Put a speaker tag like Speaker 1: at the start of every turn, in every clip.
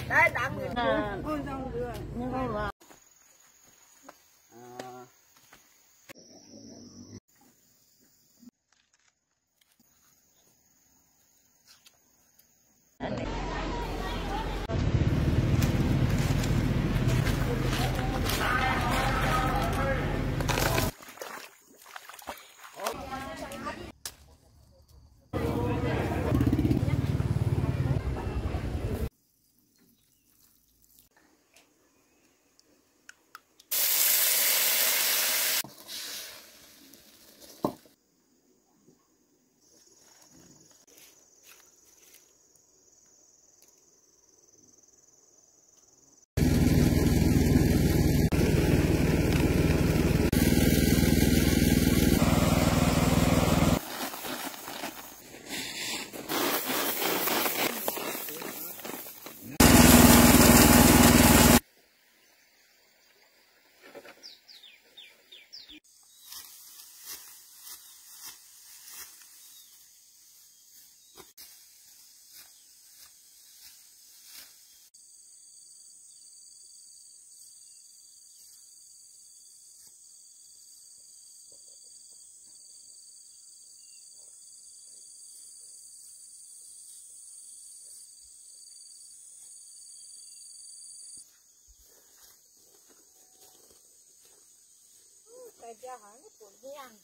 Speaker 1: Đấy, 8.000 ôi xong đưa. Nhưng không mà. Cái kia hả nó cuốn đen.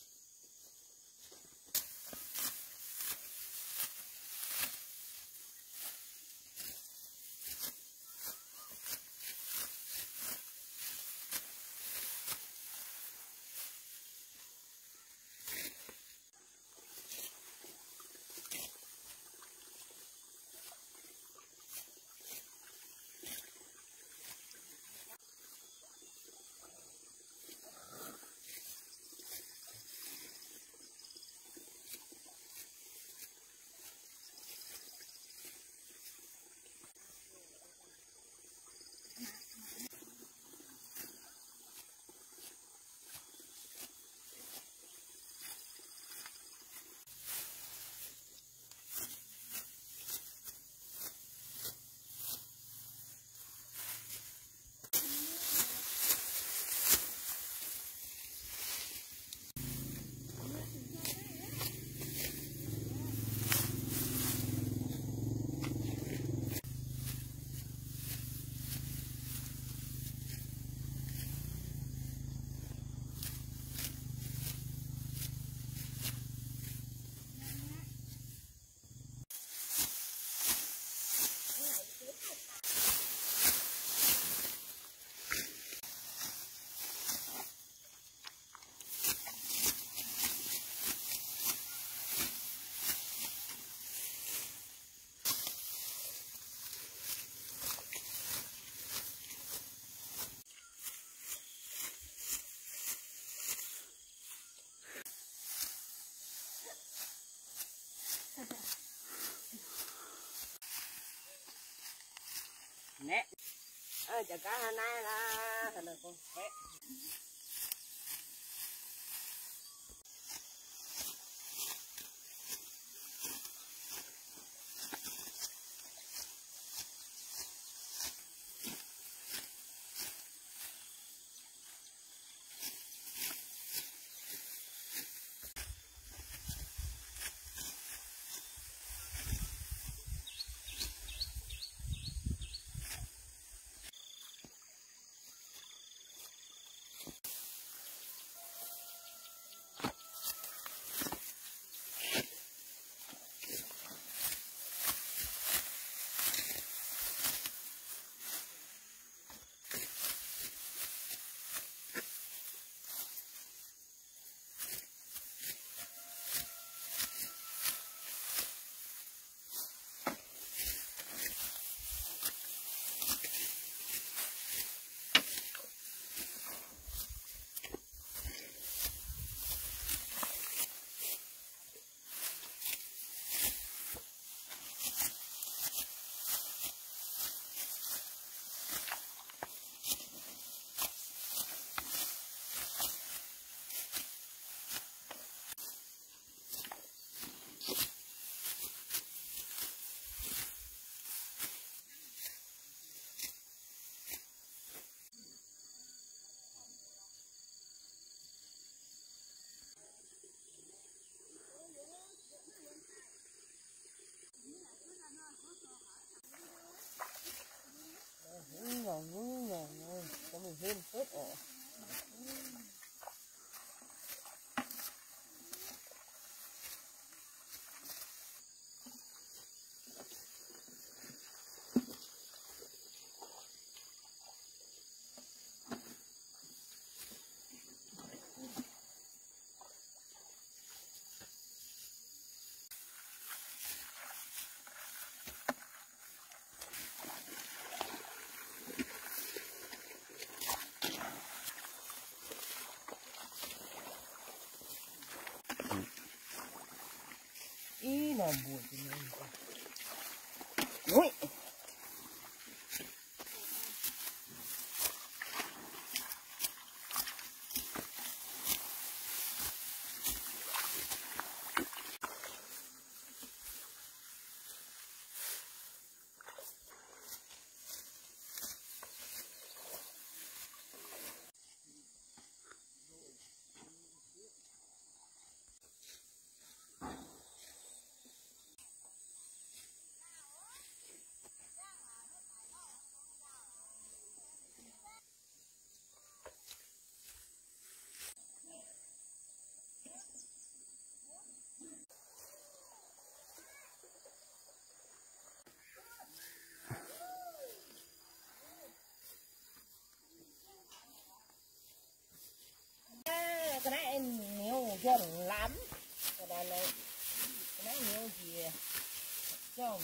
Speaker 1: Nè, chả cá hôm nay là thật là con thế. nó buồn thì núi cái này em nhiều dần lắm cái này nhiều gì chồng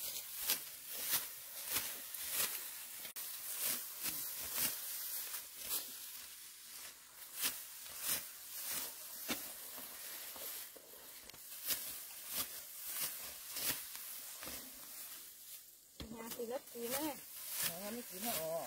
Speaker 1: nhà thì lớp gì nữa nó mới chỉ nó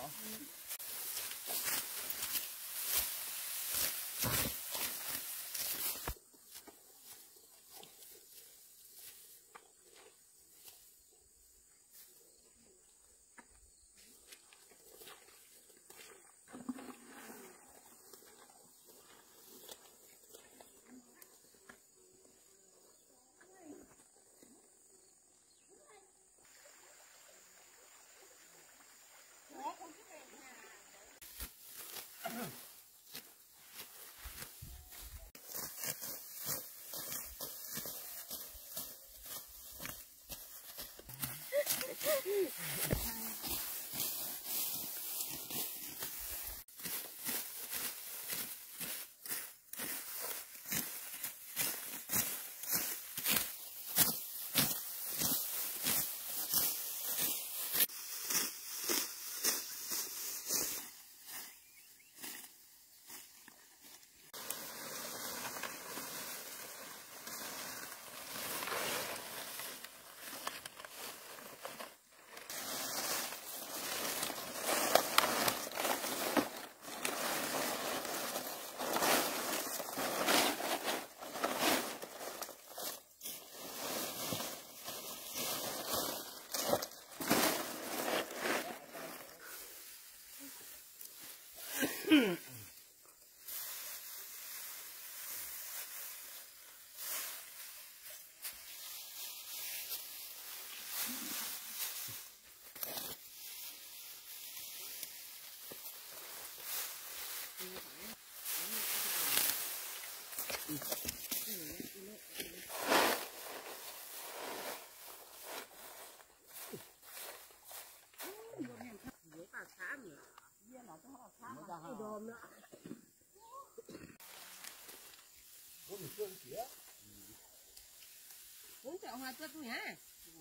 Speaker 1: uống chậu hoa tuyết nhá.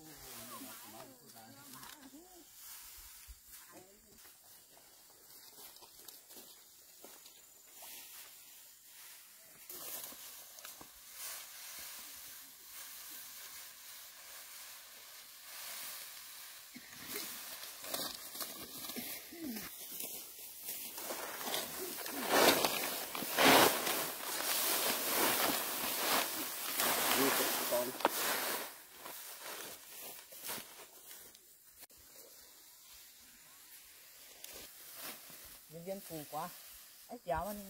Speaker 1: Viên phủ quá, ấy chéo anh.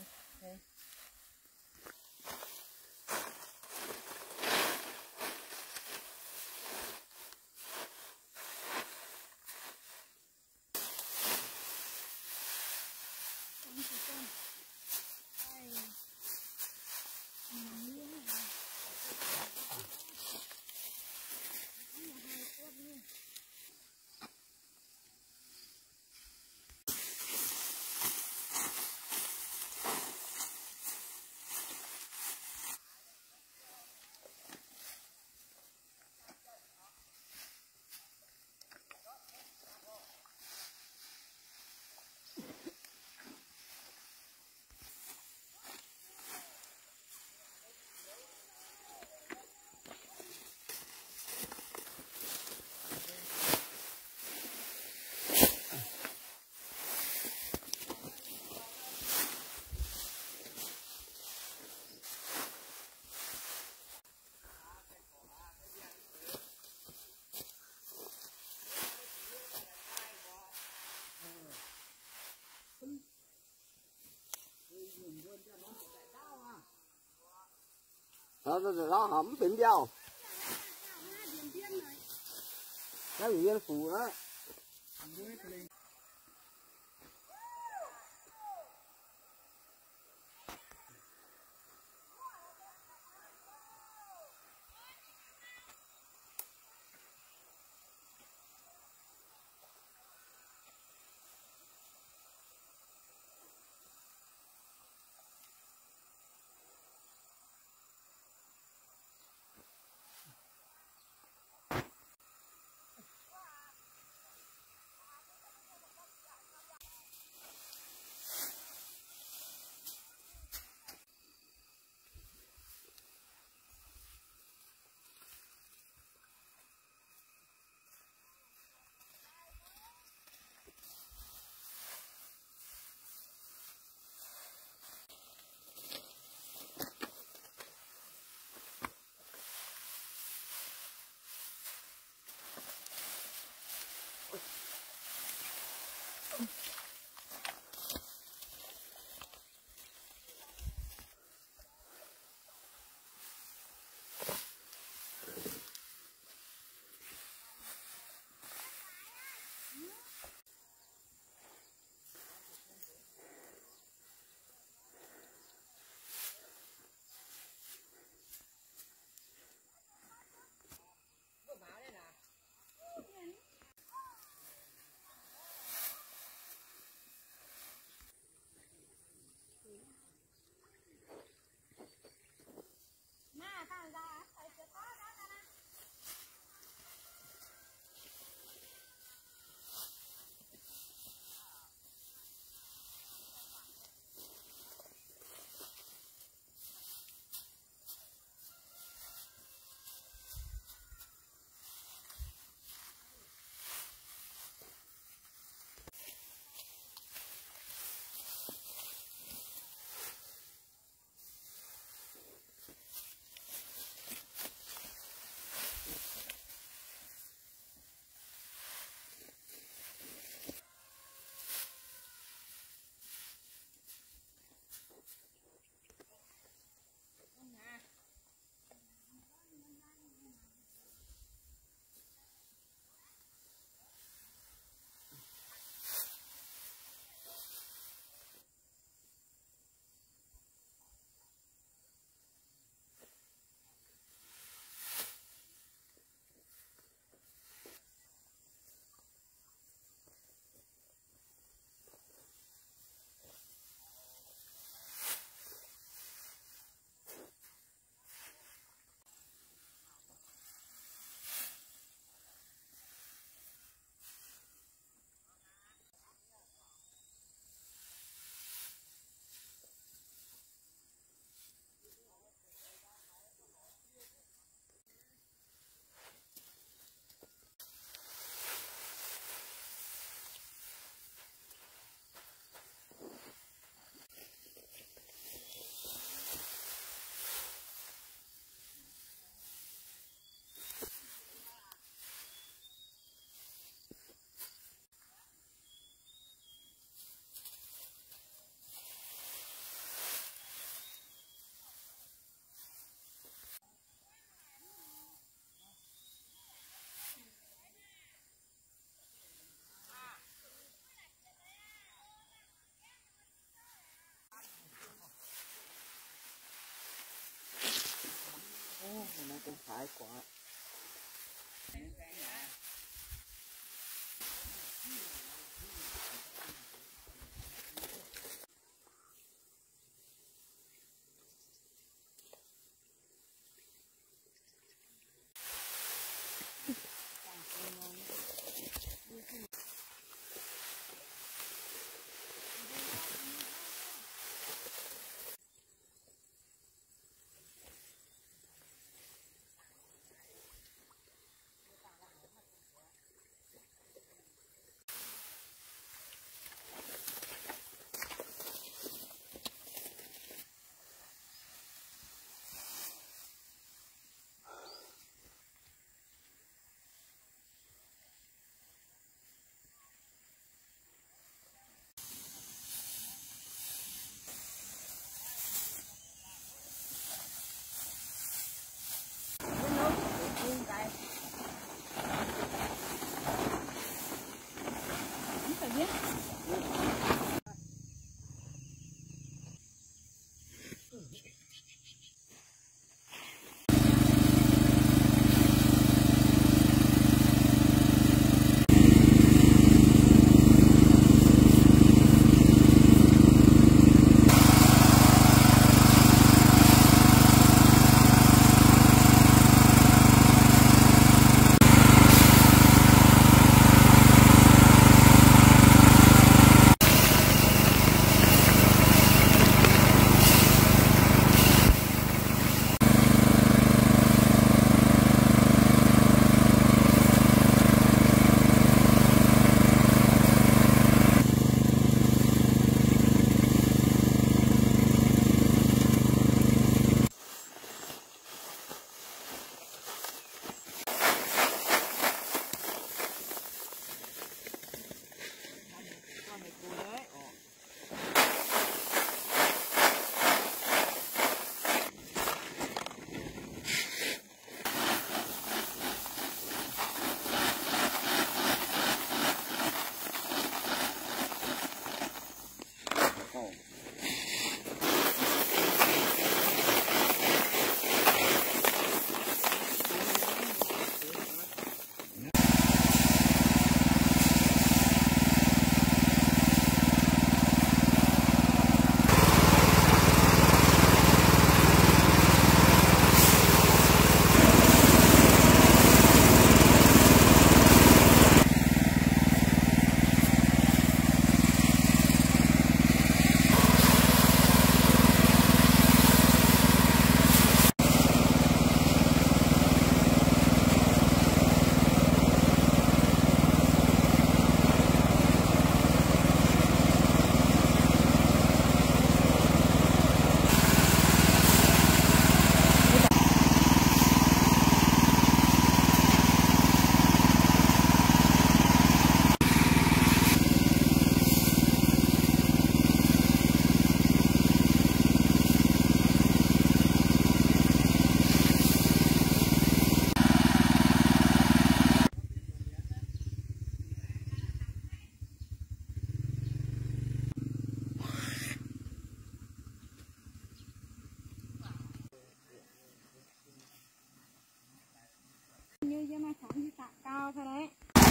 Speaker 2: rồi nó hẩm tìm dao nó bị viên phù đó. Nó cũng phải quá.
Speaker 1: to thôi đấy.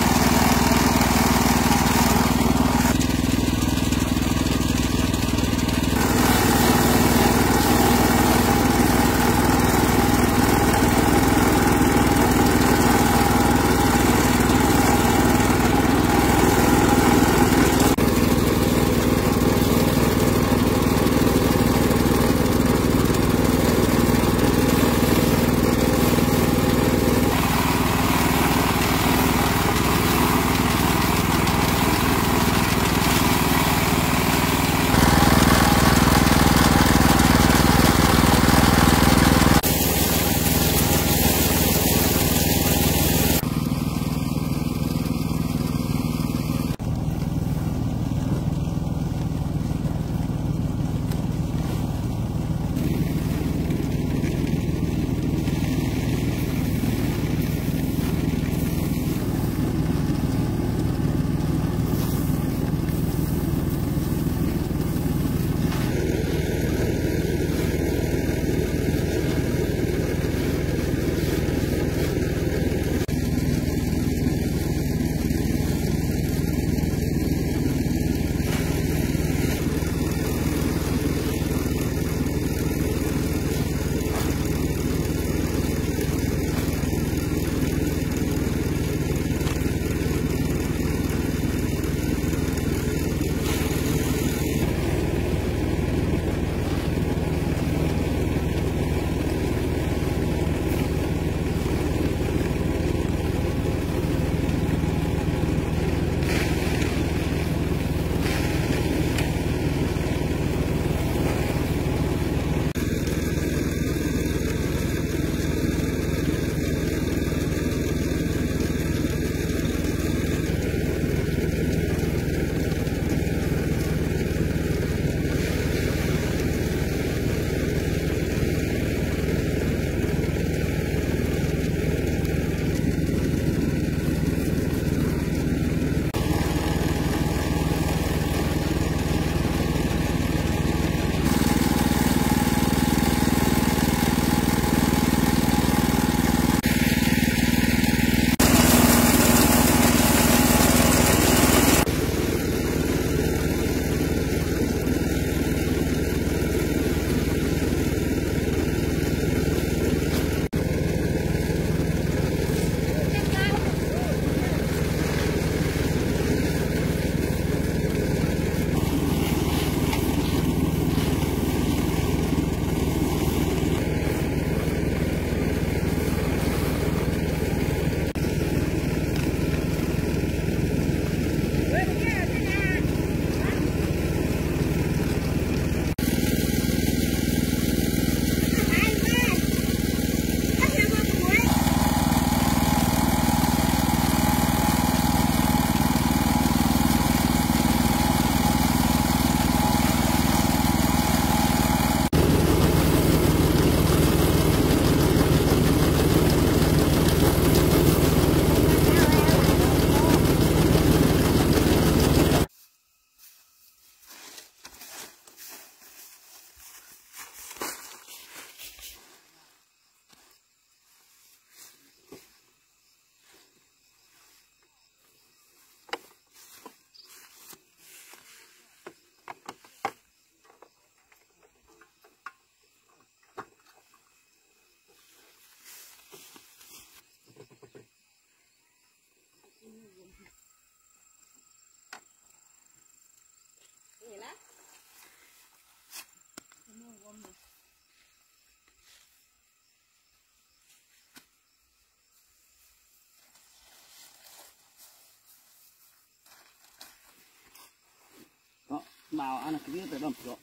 Speaker 2: Màu ăn là cái biết phải bẩm rồi.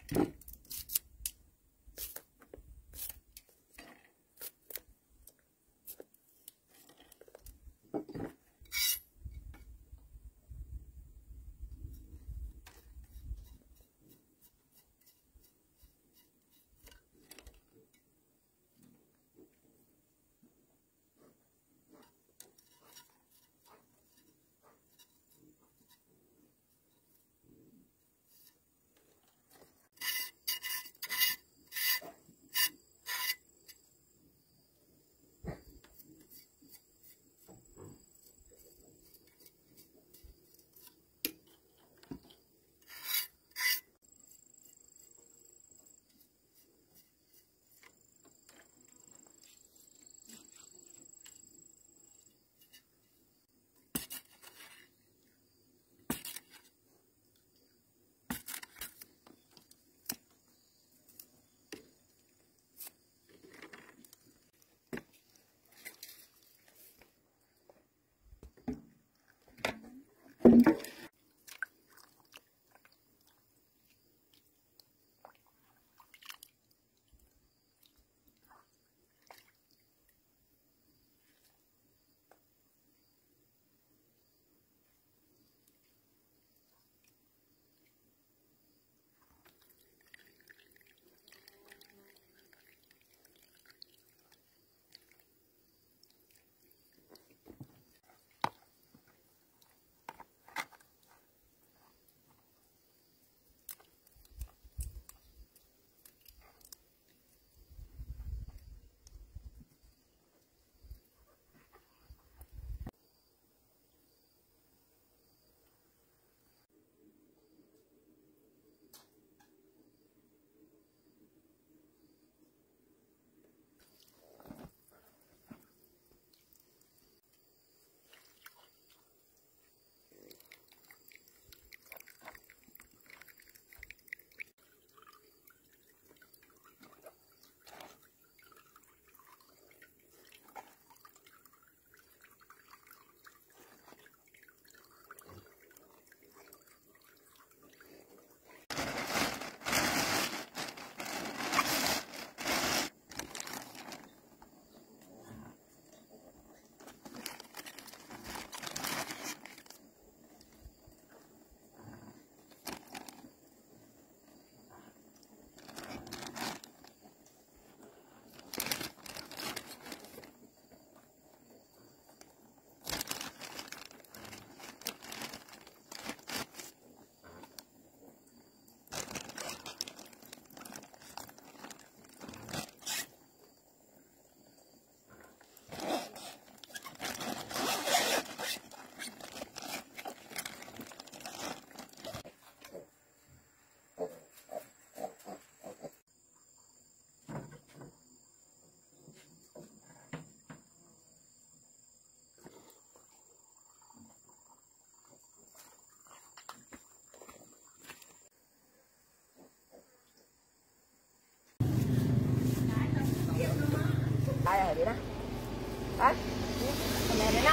Speaker 1: Đây rồi đi đó. Đấy. Con này đấy nè.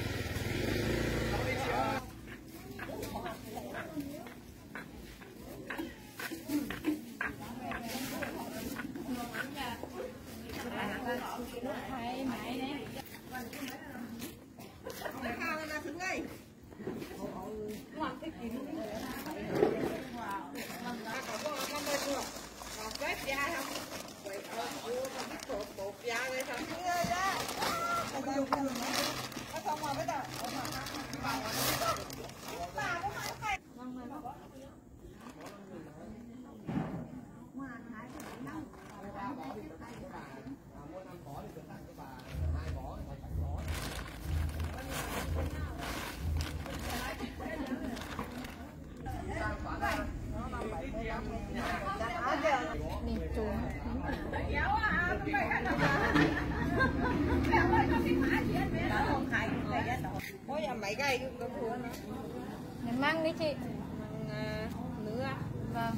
Speaker 1: Mấy cây cũng có nữa.
Speaker 3: Mình măng đi chị.
Speaker 1: Măng nữa.
Speaker 3: Vâng.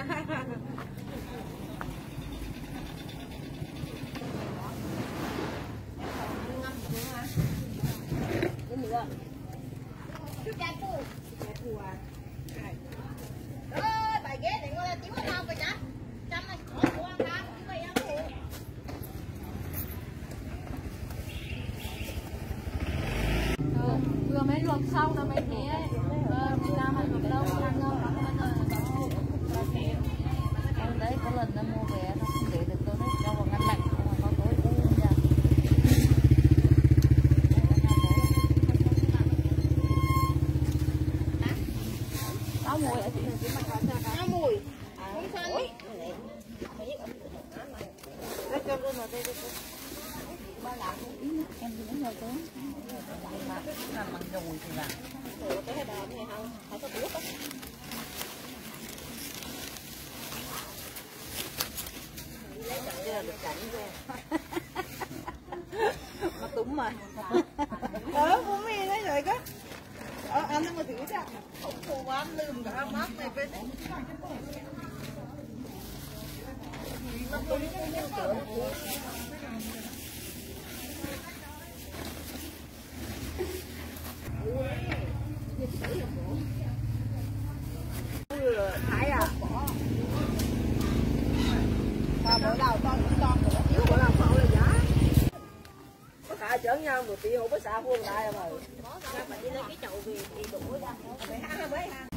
Speaker 1: Cái nữa.
Speaker 3: Chút trái củ.
Speaker 1: Trái củ à. Ơi, Bài ghế để ngồi tiếng nào vậy chả? Chăm này, có ăn ra, như vậy ăn ngủ.
Speaker 3: Vừa mới luộc xong là mấy tí ấy. Ra mà luộc lâu ăn ngon lắm bây giờ. Em đấy có lần nó mua về nó không để được tôi đấy, cho vào ngăn lạnh không mà có tối uống ra. Áo mùi ở chị áo mùi. Không phân. Đây cho luôn vào đây đi. Em đi đến đâu tới? Làm bằng dùi thì là. Ủa cái đòn này không? Không có biết á. Lấy chậm chưa được cảnh rồi. Nó túm mà.
Speaker 1: Cũng miên ấy rồi cái. Ăn nó mà thử ra. Không cô bán lườm cả mát này bên. Nó túm cái cửa. Thái à? Bữa đầu con nữa, thiếu bữa nào phao là giá. Có cả chở nhau một tí không có xả vuông lại mà. Mà đi lấy cái chậu về thì đủ ra. Phải hang với hang.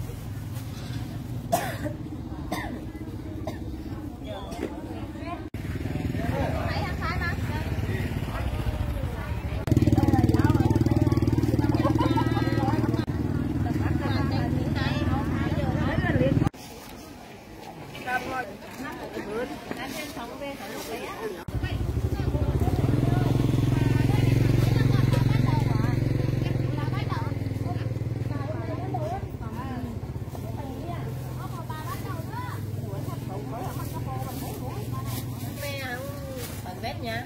Speaker 1: Nha.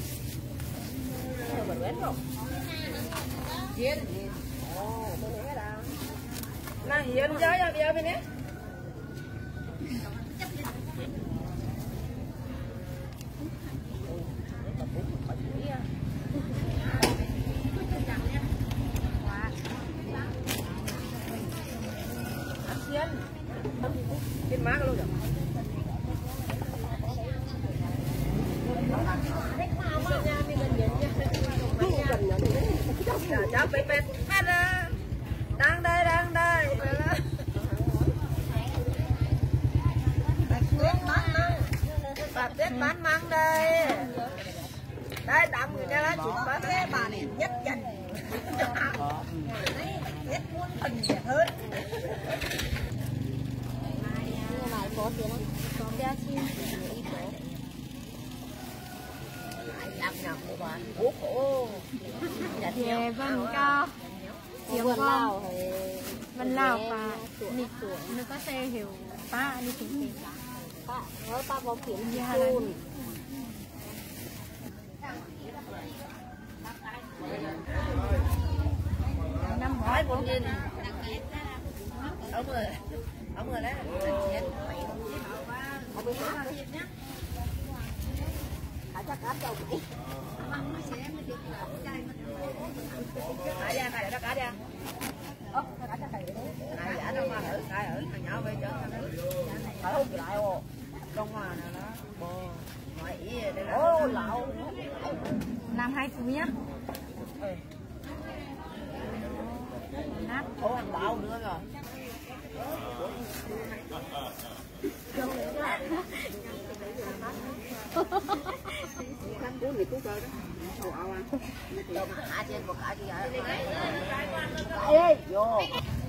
Speaker 1: Bật vét không? Hiền. Ồ, tôi thấy là. Là hiền chơi ra bây bên đấy. Hiền má luôn rồi. Cháu bị mệt hết á. Đang đây bà tuyết bán măng đây. Đây đặng người ra lá chụp bán cái bà này nhất dành. Tuyết muốn hình đẹp hơn.
Speaker 3: Lại có tiền không? Có bia xin ít có.
Speaker 1: Làm nhầm của bạn. Ủa khổ.
Speaker 3: Dạ vâng cao. Tiếng Lào Vân Lào và nịch tuổi nó có xe hiểu ba đi chính tiền ba vào kiếm luôn năm hỏi 1.000 ông người đấy ông bị hát nhá chắc áp đâu vậy ra này cá ra này giả đâu mà thử khai ở thằng nhỏ bây giờ thử không lại ô trong mà nè nó bò ngoại ý đây là ô lậu làm 2 túi nhá nát ô ăn lậu nữa rồi cuốn thì cuốn chơi đó đồ ao ăn đồ mà hạ trên một cái gì vậy vô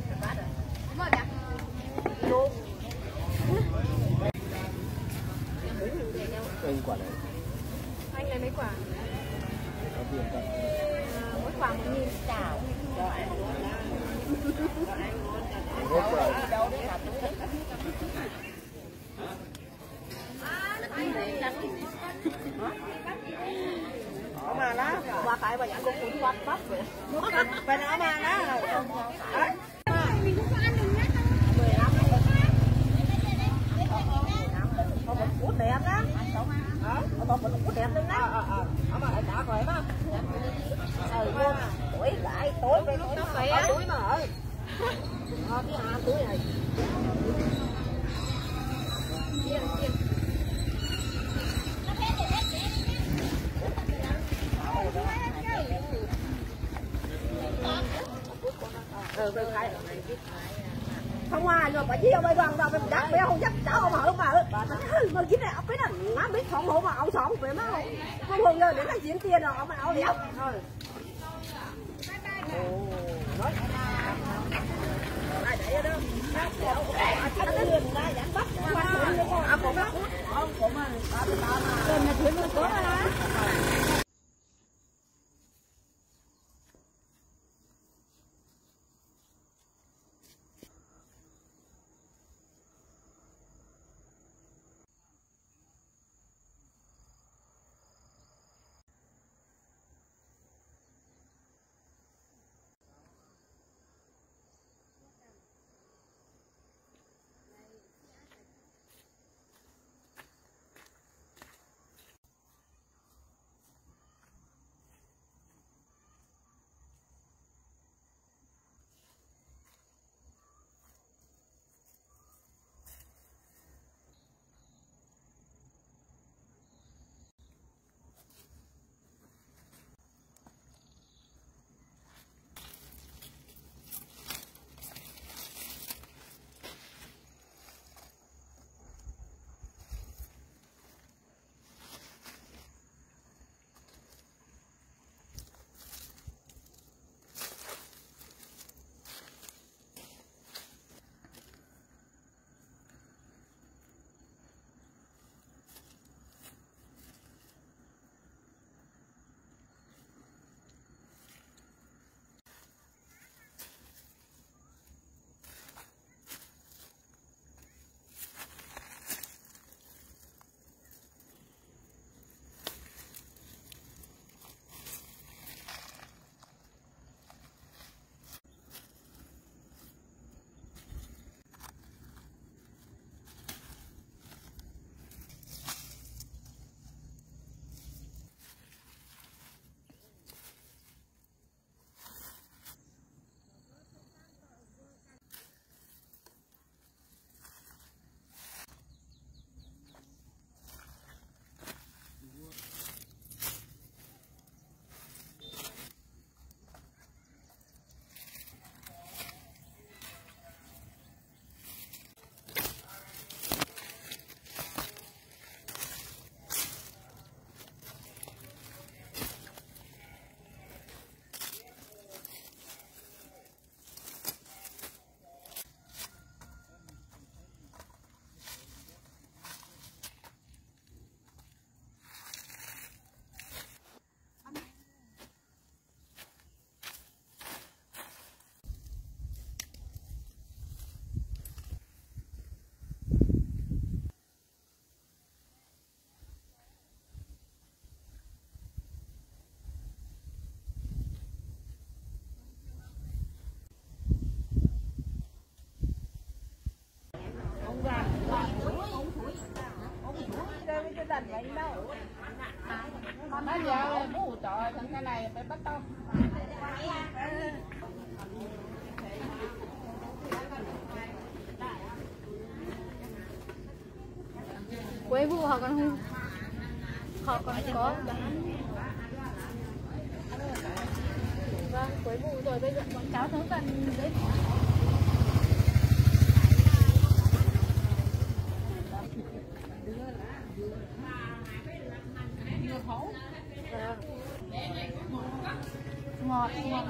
Speaker 3: cây quả này anh lấy mấy quả mỗi quả 1.000 chào cho anh luôn đâu đấy cả túi ở mà đó qua phải bà nhận con cuốn quát bắp vậy bà nói mà đó mình cũng có ăn được nhá 15 có một cút đẹp đó có một cút đẹp đó ở mà lại trả rồi đó luôn tuổi lại tối với nó phải túi mà ở cái túi này
Speaker 1: Không ai rồi bà chiêu bây đoàn đâu bây đắt bây không chắc cháu ông hở mà chính này ông biết là má biết phòng hộ mà ông sống về má không hùng rồi để nó diễn tiền rồi ông mà ông đẹp rồi nói đây đó
Speaker 4: Nó giờ bố trời thằng cái này phải bắt tao.
Speaker 3: Quế vụ họ còn không, họ còn có bán. Vâng, quế vụ rồi bây giờ bọn cháu thấu cần đấy. Ngọt ngọt.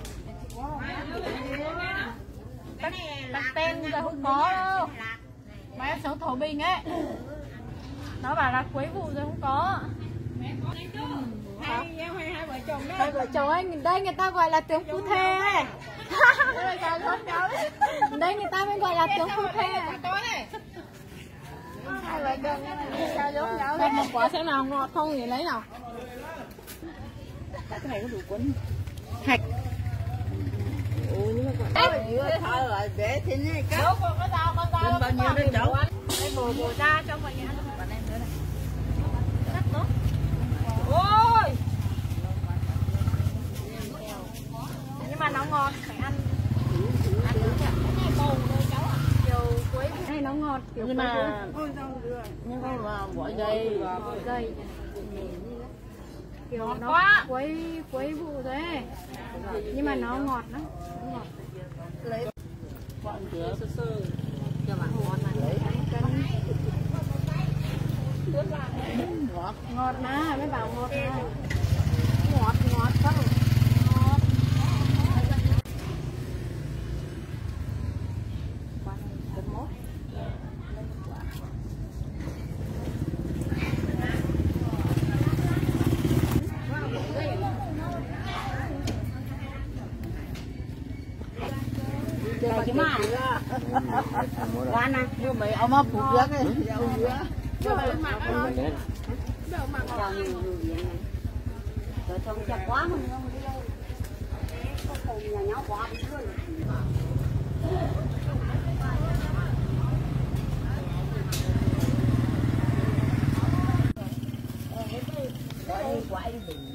Speaker 3: Bánh tem giờ không có đâu. Mà em sống Thổ Bình ấy, nó bảo là quế vụ giờ không có.
Speaker 4: Hai vợ chồng đó.
Speaker 3: Hai vợ chồng anh đây người ta gọi là tướng phu thê ấy. Đây người ta mới gọi là tướng phu thê. Hai vợ chồng sao giống nhau
Speaker 4: Đây một quả xem nào ngọt không thì lấy nào.
Speaker 1: Cái này có đủ quấn.
Speaker 3: Hạch.
Speaker 1: Nhưng mà còn vừa thở lại để thì này cái.
Speaker 4: Đâu còn có tao
Speaker 1: Bao nhiêu đấy cháu?
Speaker 3: Đây bồ ra cho mọi người ăn. Bạn em nữa này. Rất tốt.
Speaker 4: Ôi.
Speaker 3: Nhưng mà nó ngon, phải ăn. Ăn được cái này bầu thôi cháu ạ. Chiều cuối này nó ngọt.
Speaker 4: nhưng mà bỏ dây
Speaker 3: kiểu nó quấy vụ thế nhưng mà nó ngọt lắm, ngọt.
Speaker 4: lấy bọn cửa sơ sơ
Speaker 1: cho bạn ngon mà lấy
Speaker 3: ngọt mà mấy bảo ngọt mà
Speaker 1: ngọt không
Speaker 3: ngọt.
Speaker 1: cái mà quan này mua mấy ông mà phụ nước ấy cho nhiều nhiều này rồi trông chặt quá mà không đi đâu có cùng nhà nhau quá đi luôn quay đi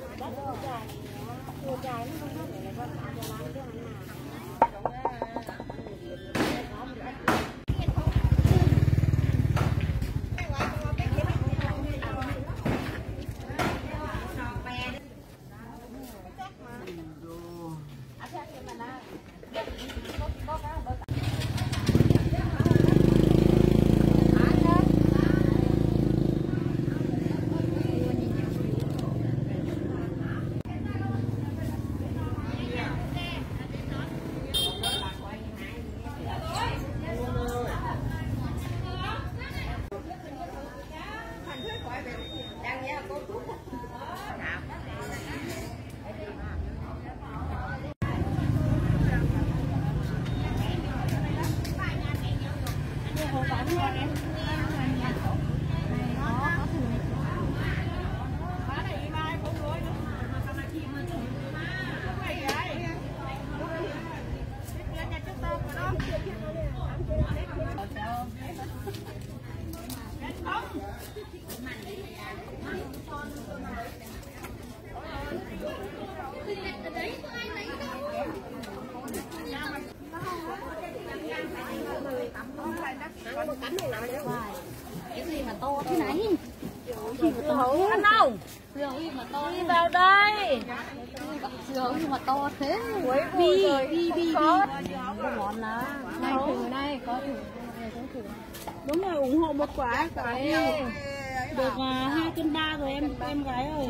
Speaker 3: cái gì mà to thế này?
Speaker 1: ăn đâu?
Speaker 3: Sườn gì mà to?
Speaker 1: Đi vào đây.
Speaker 3: Sườn gì mà to thế?
Speaker 1: Bi
Speaker 3: Ngon lắm. Này thử này, có thử.
Speaker 4: đúng rồi, ủng hộ một quả cái được 2 cân 3 rồi em gái ơi.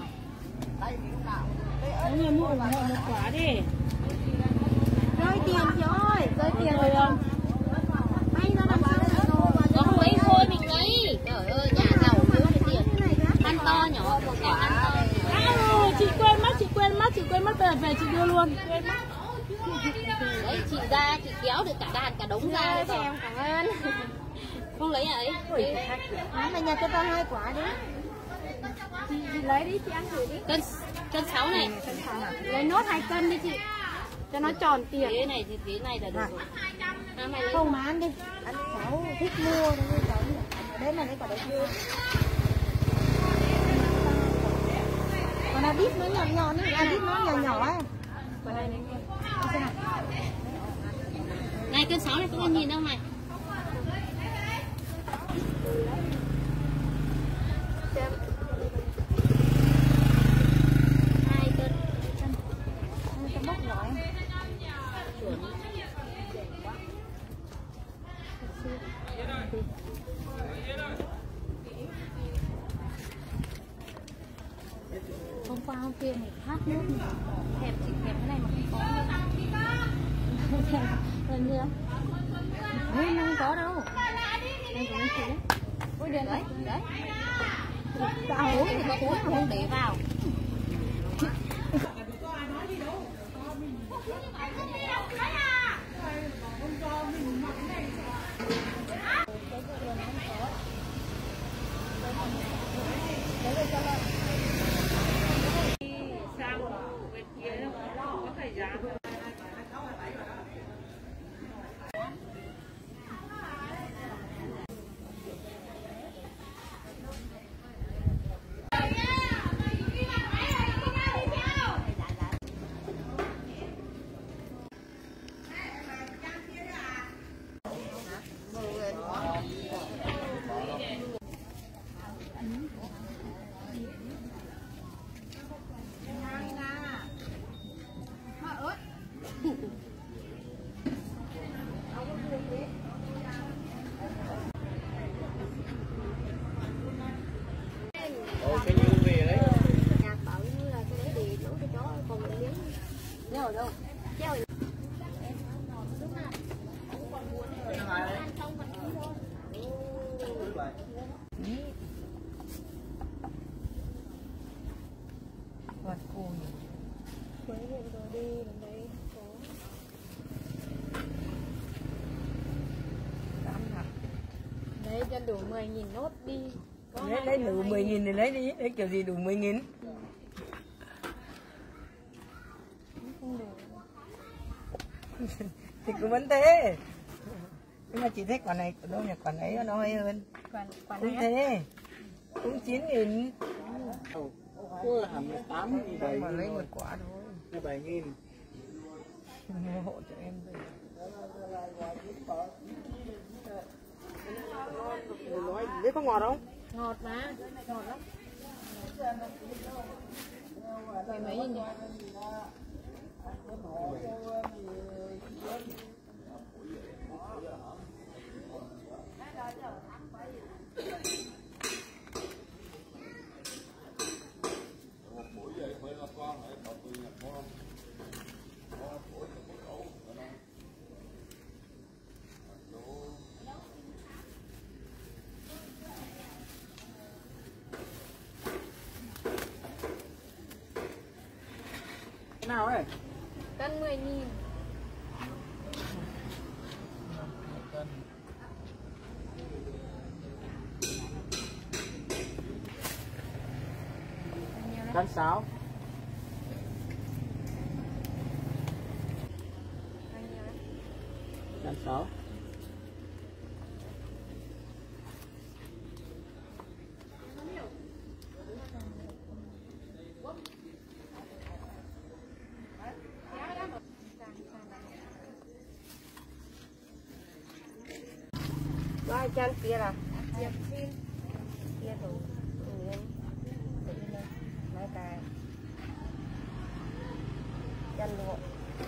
Speaker 4: Đúng rồi, mua ủng hộ một quả đi.
Speaker 3: Rơi tiền rồi, rơi tiền
Speaker 4: rồi không?
Speaker 3: May nó làm sao
Speaker 1: có mấy thôi mình lấy. Trời ơi, nhà giàu thiếu tiền. Ăn to nhỏ, một cái ăn to.
Speaker 4: Chị quên mất về chị đưa luôn. Quên mất.
Speaker 1: Đấy, chị ra, chị kéo được cả đàn, cả đống ra.
Speaker 3: thì em cảm ơn.
Speaker 1: Không lấy ấy.
Speaker 3: Mày nhà cho tao 2 quả đi. Chị lấy đi, chị ăn thử đi.
Speaker 1: Cân 6 này.
Speaker 3: Lấy nốt 2 cân đi chị. Cho nó tròn tiền.
Speaker 1: Thế này thì thế này là được rồi. Mày lấy
Speaker 3: Không mà ăn đi. Ăn cháu thích mua nó như cháu. Đấy là cái quả đấy chưa. Còn là đít nó nhỏ nhỏ nữa, đít nó nhỏ nhỏ ấy.
Speaker 1: này cân 6 này có nhìn đâu mày?
Speaker 3: Hôm qua hôm kia này hát nước thèm chị thèm cái này mà không có lần nữa nên không có đâu em có chị ôi điện đấy đấy
Speaker 1: Uống thì có uống mà không để vào.
Speaker 3: cho đủ 10.000 nốt đi.
Speaker 1: Lấy đủ 10.000 thì lấy đi, lấy kiểu gì đủ 10.000?
Speaker 3: Không đủ.
Speaker 1: Thì cứ vẫn thế. Nhưng mà chị thích quả này, đâu nhà quả ấy nó hay hơn.
Speaker 3: Quả
Speaker 1: Cũng
Speaker 3: này
Speaker 1: thế. Cũng 9.000.
Speaker 2: Cô hẳn 8.000
Speaker 1: Mà lấy một quả thôi.
Speaker 2: 7.000.
Speaker 1: Mua hộ cho em đây. Lấy có ngọt không?
Speaker 3: ngọt mà, ngọt lắm. Mười mấy nghìn nhỉ?
Speaker 2: Nào ấy?
Speaker 3: Cân 10.000.
Speaker 2: Cân 6. Cân 6.
Speaker 1: Ba chân kia là
Speaker 3: Diệp xin.
Speaker 1: kia thủ nguyên tự nhiên mấy cái chân luộc.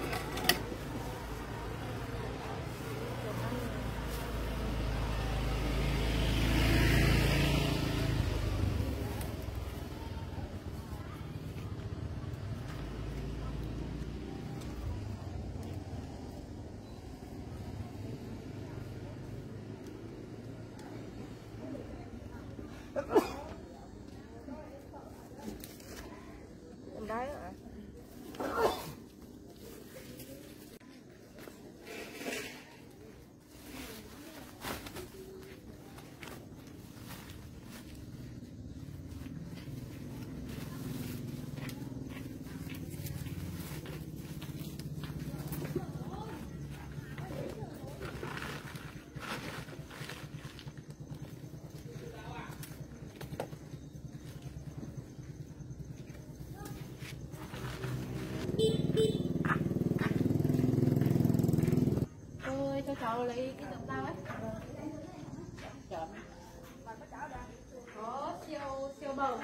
Speaker 1: Đấy ạ.
Speaker 3: Ôi, cho cháu lấy cái giọng tao ấy. Có siêu bầu.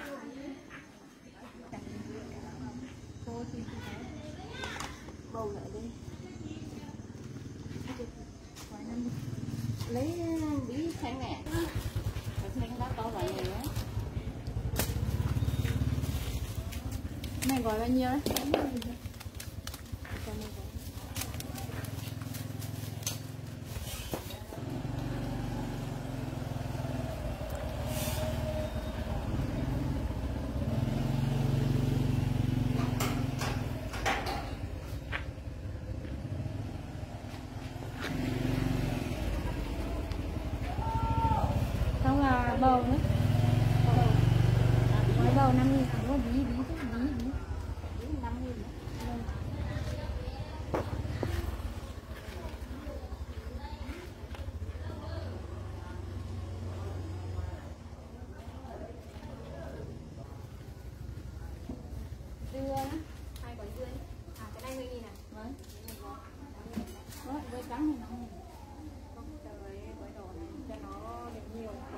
Speaker 3: Cô thì
Speaker 1: Bầu lại đi.
Speaker 4: Lấy bí sáng nè. Phải sáng đó to lại này á.
Speaker 3: này gói bao nhiêu đấy? Xong là bầu nữa. Gói bầu 5.000, có bí bí.
Speaker 4: 5.000.
Speaker 3: Dưa á, 2 quả dưa. À cái này 10.000 à?
Speaker 4: Vâng. Đó, với trắng này nó.
Speaker 3: Trời ơi, gói đồ này cho nó được nhiều quả.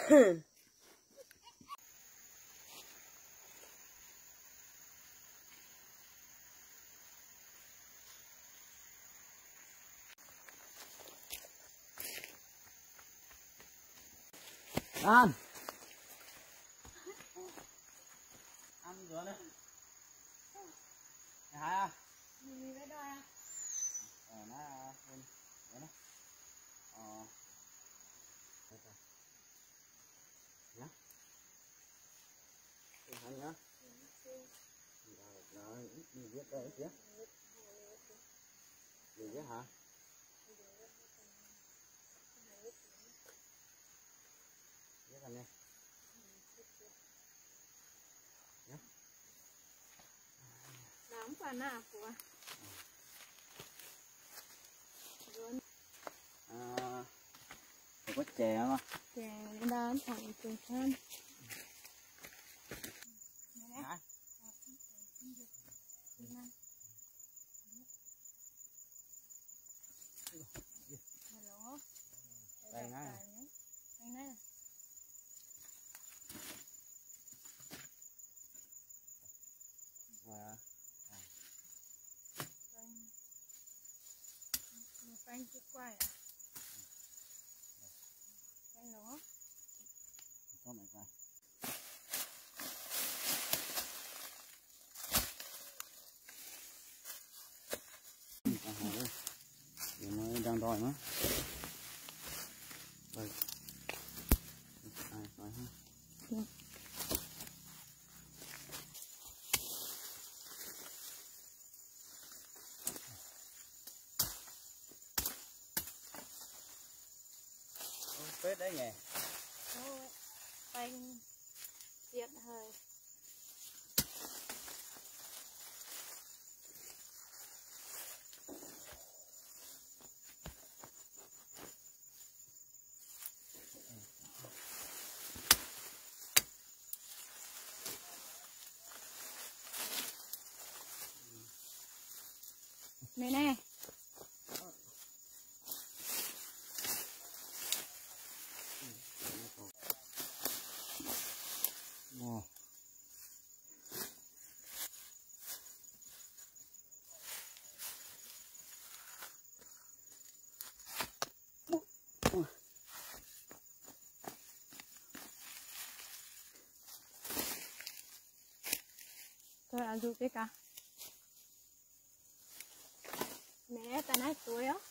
Speaker 2: Ăn rửa đấy. Hai à?
Speaker 3: Mình với đôi à?
Speaker 2: Nó hơn đấy nó. Nhá. Hai nhá. Rồi, mình viết đây chứ. Mình viết hả? Viết anh này.
Speaker 3: Đóng quả nào của
Speaker 2: Có chè không?
Speaker 3: chè đón thẳng từ thân.
Speaker 2: Đây ngay.
Speaker 3: Đây này.
Speaker 2: Và
Speaker 3: Bánh chút quay à? Bánh nó.
Speaker 2: cho mày coi. Mới đang đòi nữa. Đây. Rồi ha. Phết đấy nhỉ.
Speaker 3: Thôi, bánh tiện hơi. Này nè. Thôi ăn giúp cái cả. Mẹ ta nói tuổi á.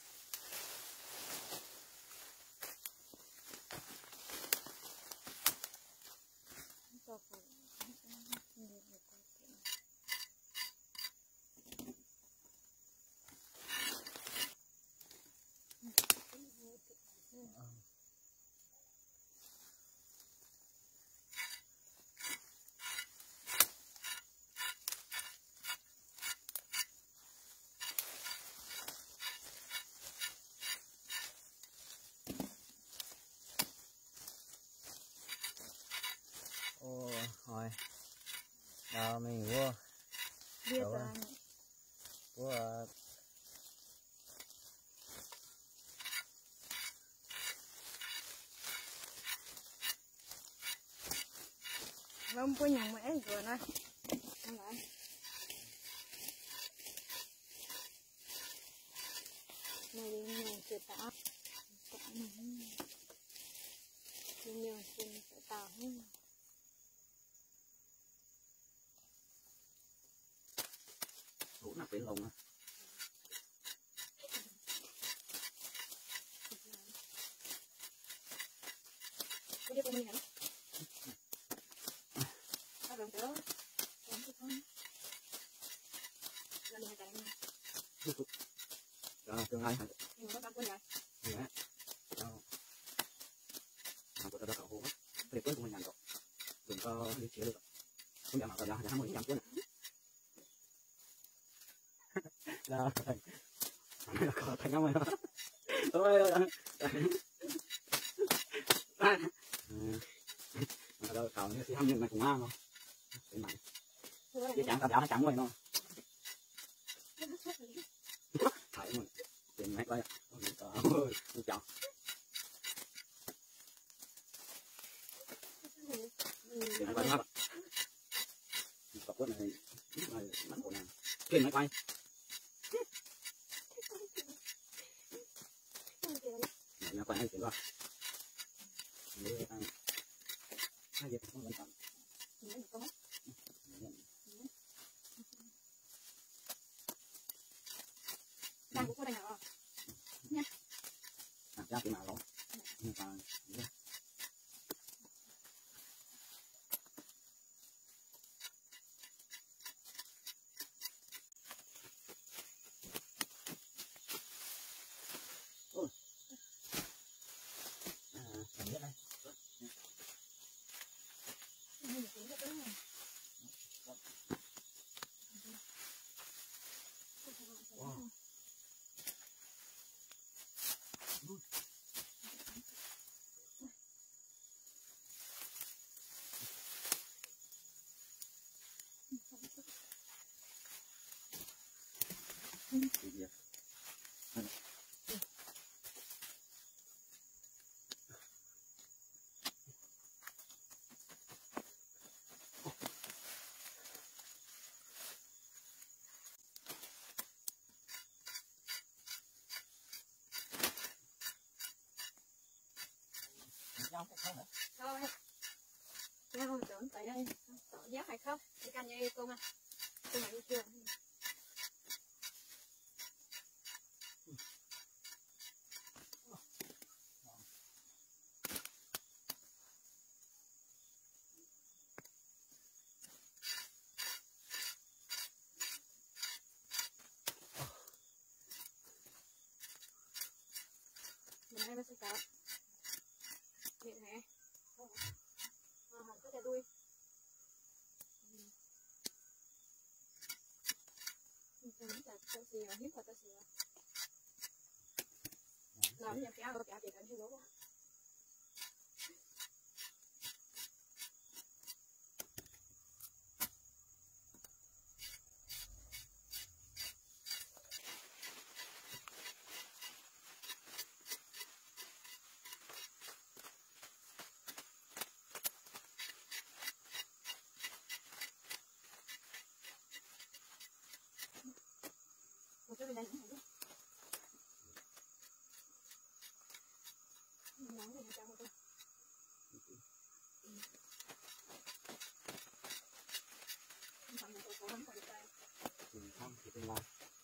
Speaker 2: Rồi. Nào mình mua.
Speaker 3: Biết rồi.
Speaker 2: Của
Speaker 3: Vâng, có nhà mẹ rồi này. Không lại. Này đi nhà sẽ tạo. Đi nhà sẽ tạo hết.
Speaker 2: đủ nắp biển lùng á.
Speaker 3: Cái con này hả? Nó rộng nữa. Rộng cái con. Nó đi hai cái này.
Speaker 2: Rồi, tương lai hả?
Speaker 3: Nhưng mà nó quên rồi.
Speaker 2: Dạ. Đâu. Mà tôi đã cậu hôn á. Thì cuối cùng mình nhận rồi. Đừng có đi chịu được. Cũng nhận rồi, dạ, mới nhận cuối này. Rồi. Thành công rồi đó. Ôi ơi. Rồi cậu nó sẽ hâm nhưng mà cũng ngon không? Để mày. Chứ chẳng tao nó chẳng rồi đâu. Thấy mình. Tìm mấy coi. Ôi trời ơi, chọn. Kêu máy quay. Nhà quay chuyển qua. Hai giờ không vẫn còn.
Speaker 3: Đang cũng có đây hả? Nha.
Speaker 2: Ra cái nào đó.
Speaker 3: Thôi, ra không tưởng tại đây giác hay không? Cái canh như cô mà, cô mà đi chưa? Mình hay mới sẽ cạo, miệng hả? Có thể đuôi. Làm gì kéo kéo thì cần hiểu không? Một cái bên đây nữa. Nóng thì cho một cái. Không phải có không phải đây.
Speaker 2: Không thì bên ngoài.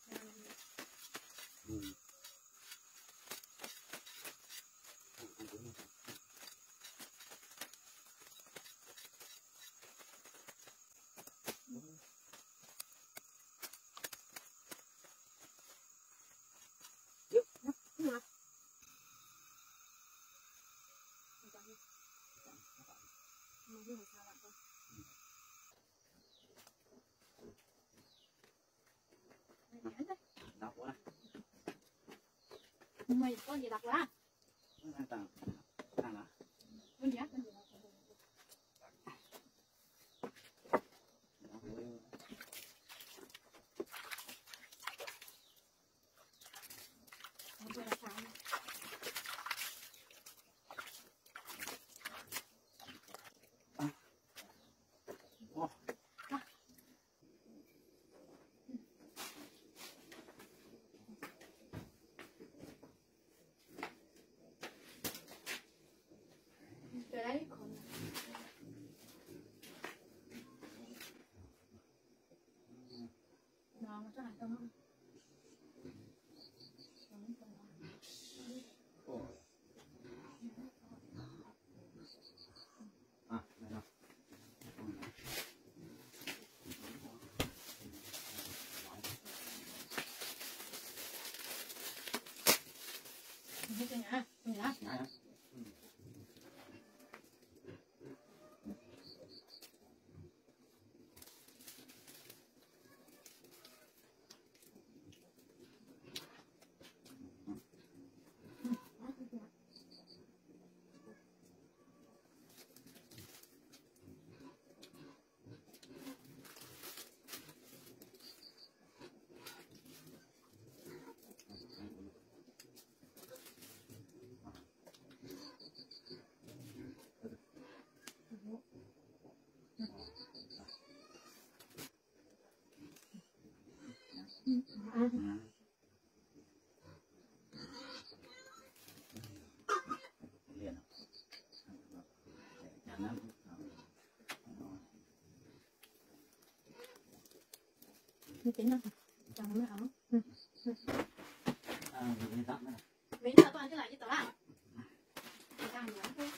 Speaker 3: Mày có gì đặt quá?
Speaker 2: Tàng là.
Speaker 3: Con gì á? Con gì? Đấy, còn nó cho hạt không?
Speaker 2: Đây nào.
Speaker 3: Hết chưa nhá? Nhá. Như thế nào? Chẳng mới áo.
Speaker 1: Mình đã toàn cái này chứ tao ạ. Càng nhắn thôi.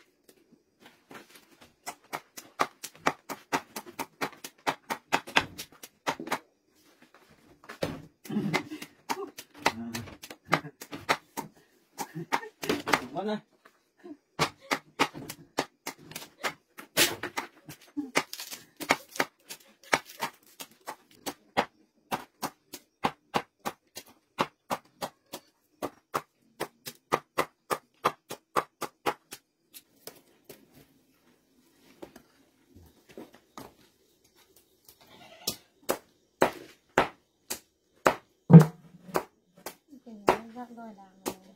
Speaker 2: Mất rồi.
Speaker 3: Dọn rồi là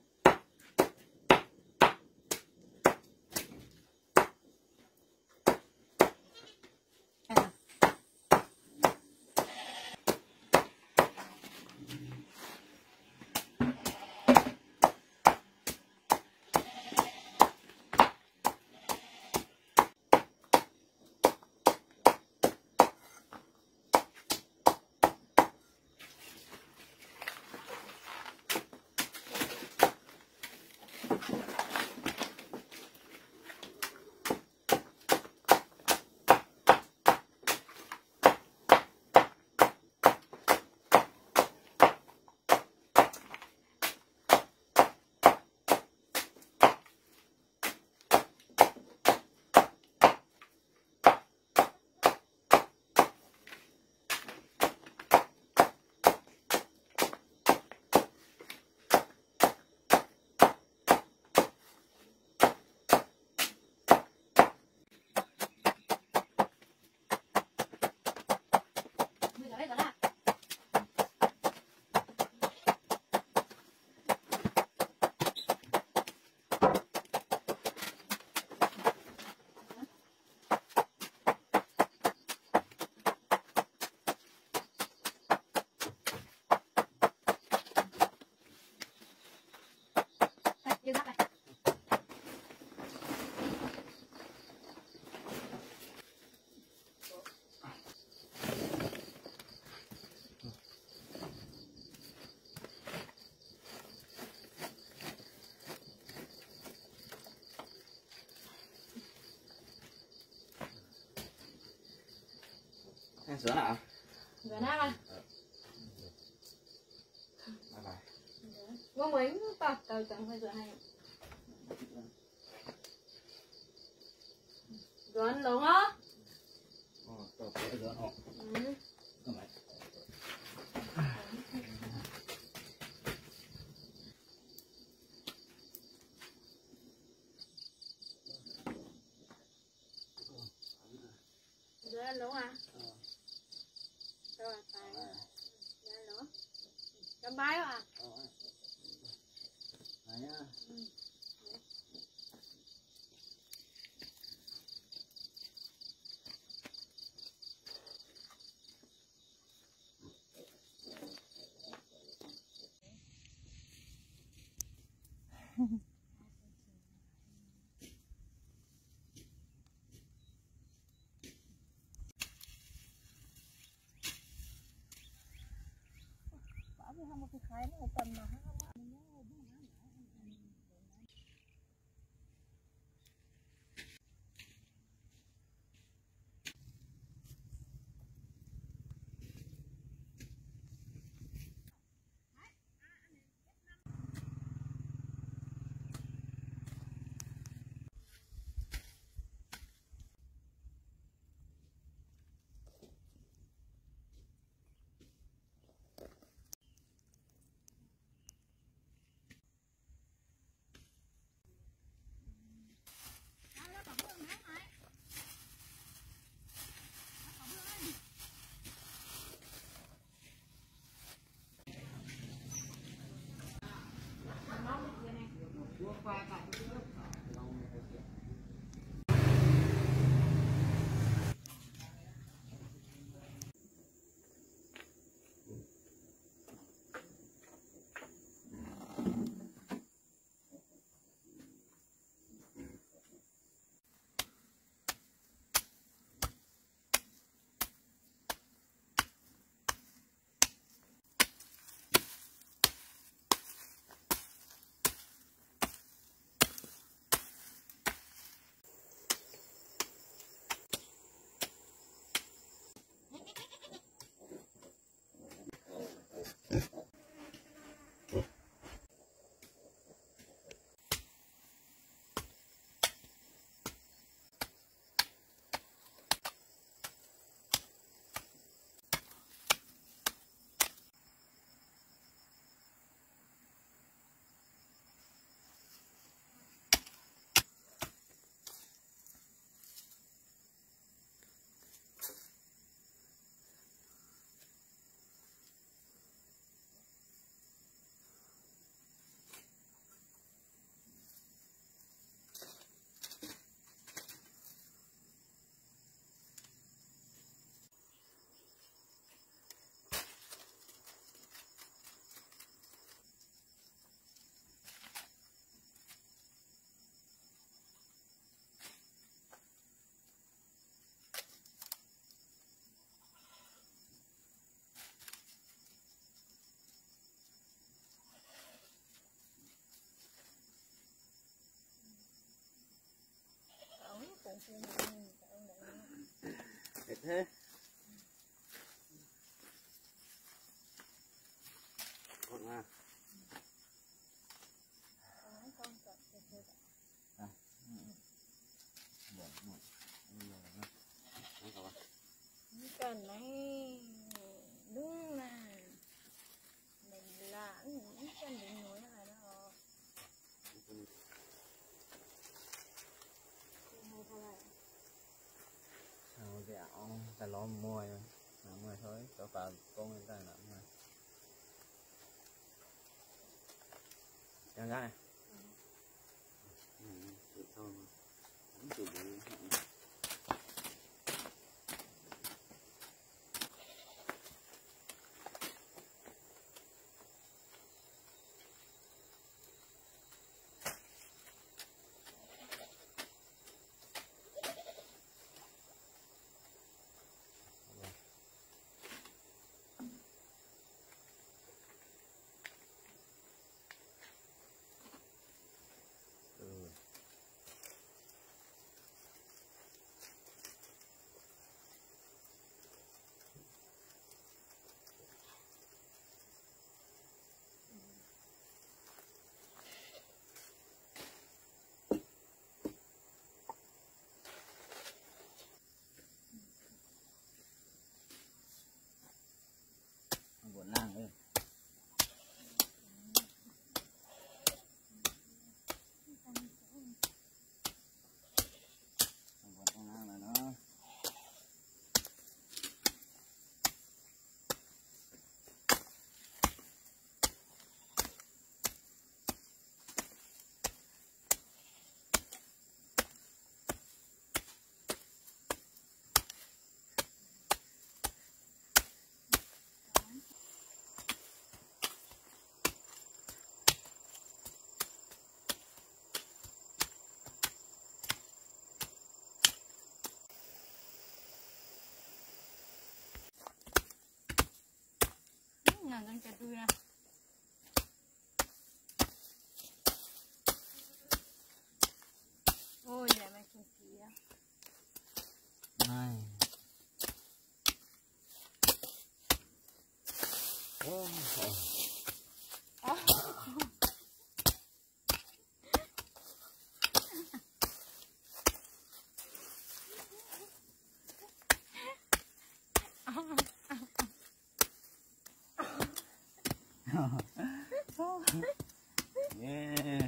Speaker 3: như thế này.
Speaker 2: Em sửa nào?
Speaker 3: Rồi nè con.
Speaker 2: Bye bye.
Speaker 3: Có mấy tao tao chẳng phải rửa hay. Rồi ăn đúng không?
Speaker 2: Tao sẽ rửa họ.
Speaker 3: Ừ.
Speaker 2: Không phải.
Speaker 3: Rồi ăn đúng à? Rồi phải. Rồi ăn đúng. Cầm bái à?
Speaker 2: Này nhá.
Speaker 3: Bảo vì không có cái khai nó tầm mà
Speaker 2: Đẹp thế. Con à.
Speaker 3: Cần này đúng là mình là những chân đỉnh núi này đó.
Speaker 2: Dẻo ta lo mồi mồi thôi cho vào con người ta nặng mà ra này thôi mà buồn lang đi.
Speaker 3: Nào đang chặt đuôi nè. Ôi lại mày không kia.
Speaker 2: Này. Yeah.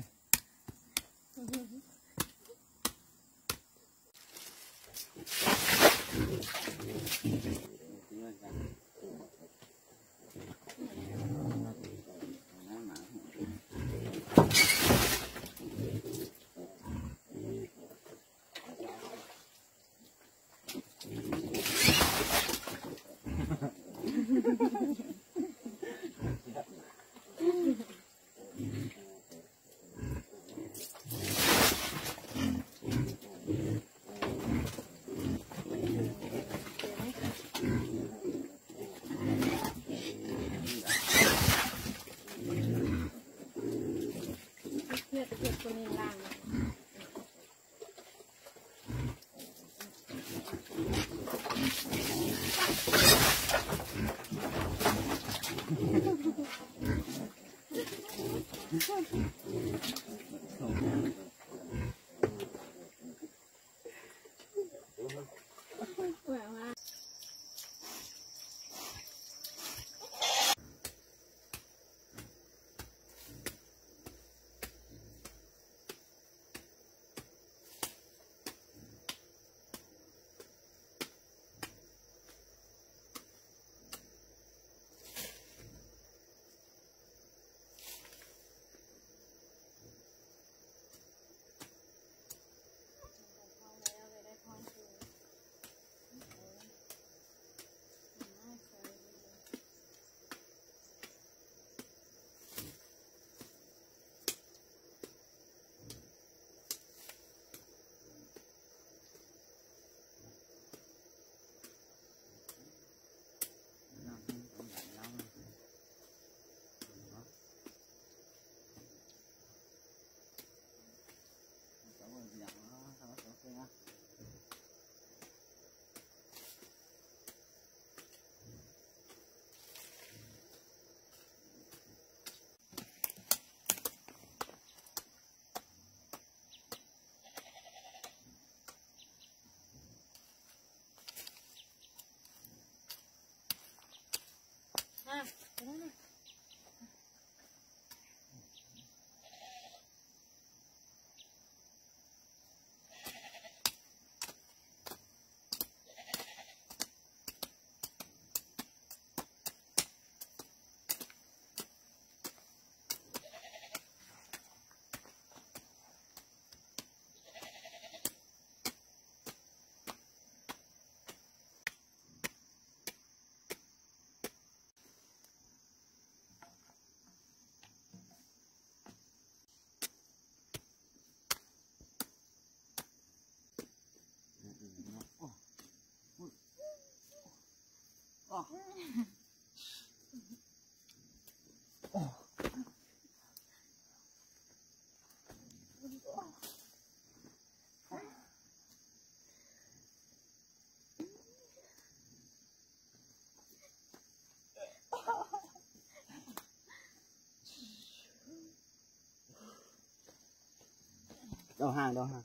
Speaker 2: Đâu hàng đâu hàng.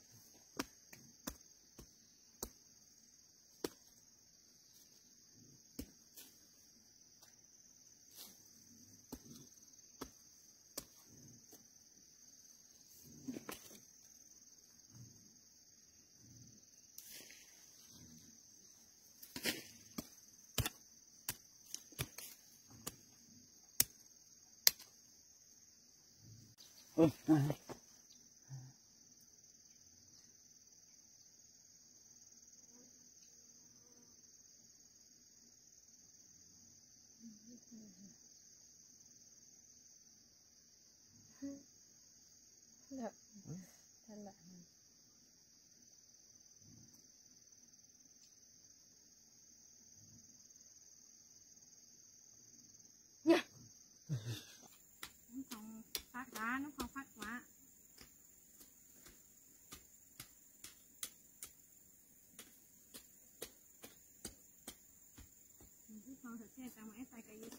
Speaker 3: Được. Thân bạn.
Speaker 4: Nó không phát quá, nó không phát quá. Mình cứ không thật xe tao mà ép tay cái gì.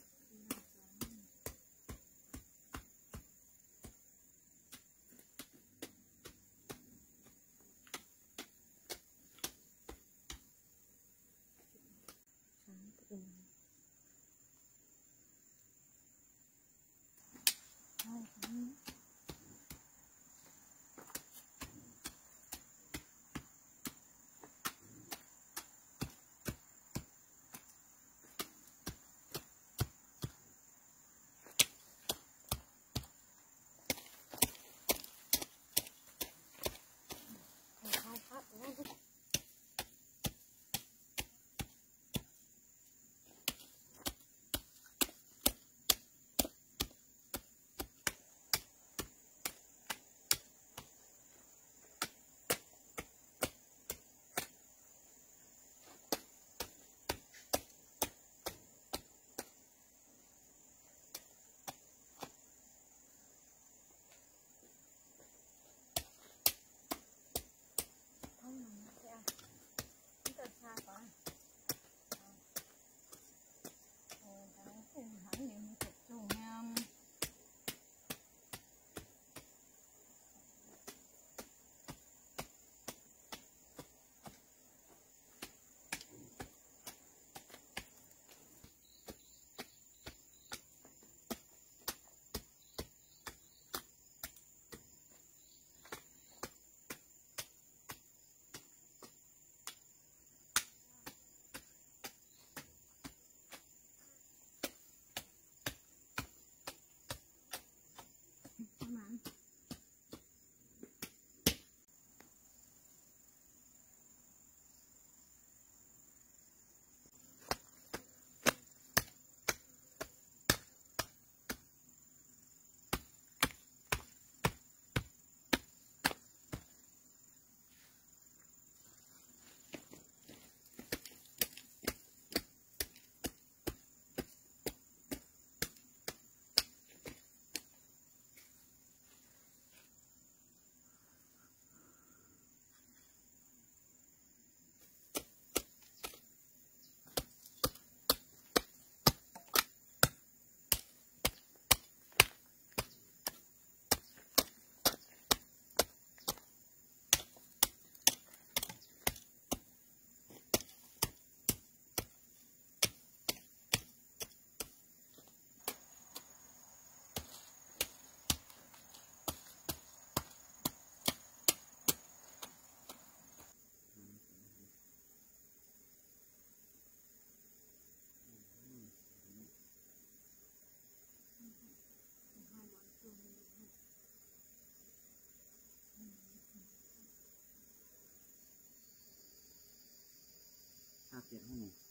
Speaker 2: Hạt tiện không nhỉ?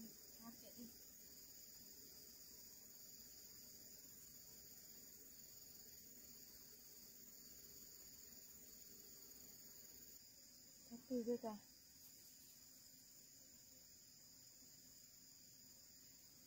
Speaker 3: Từ từ cả.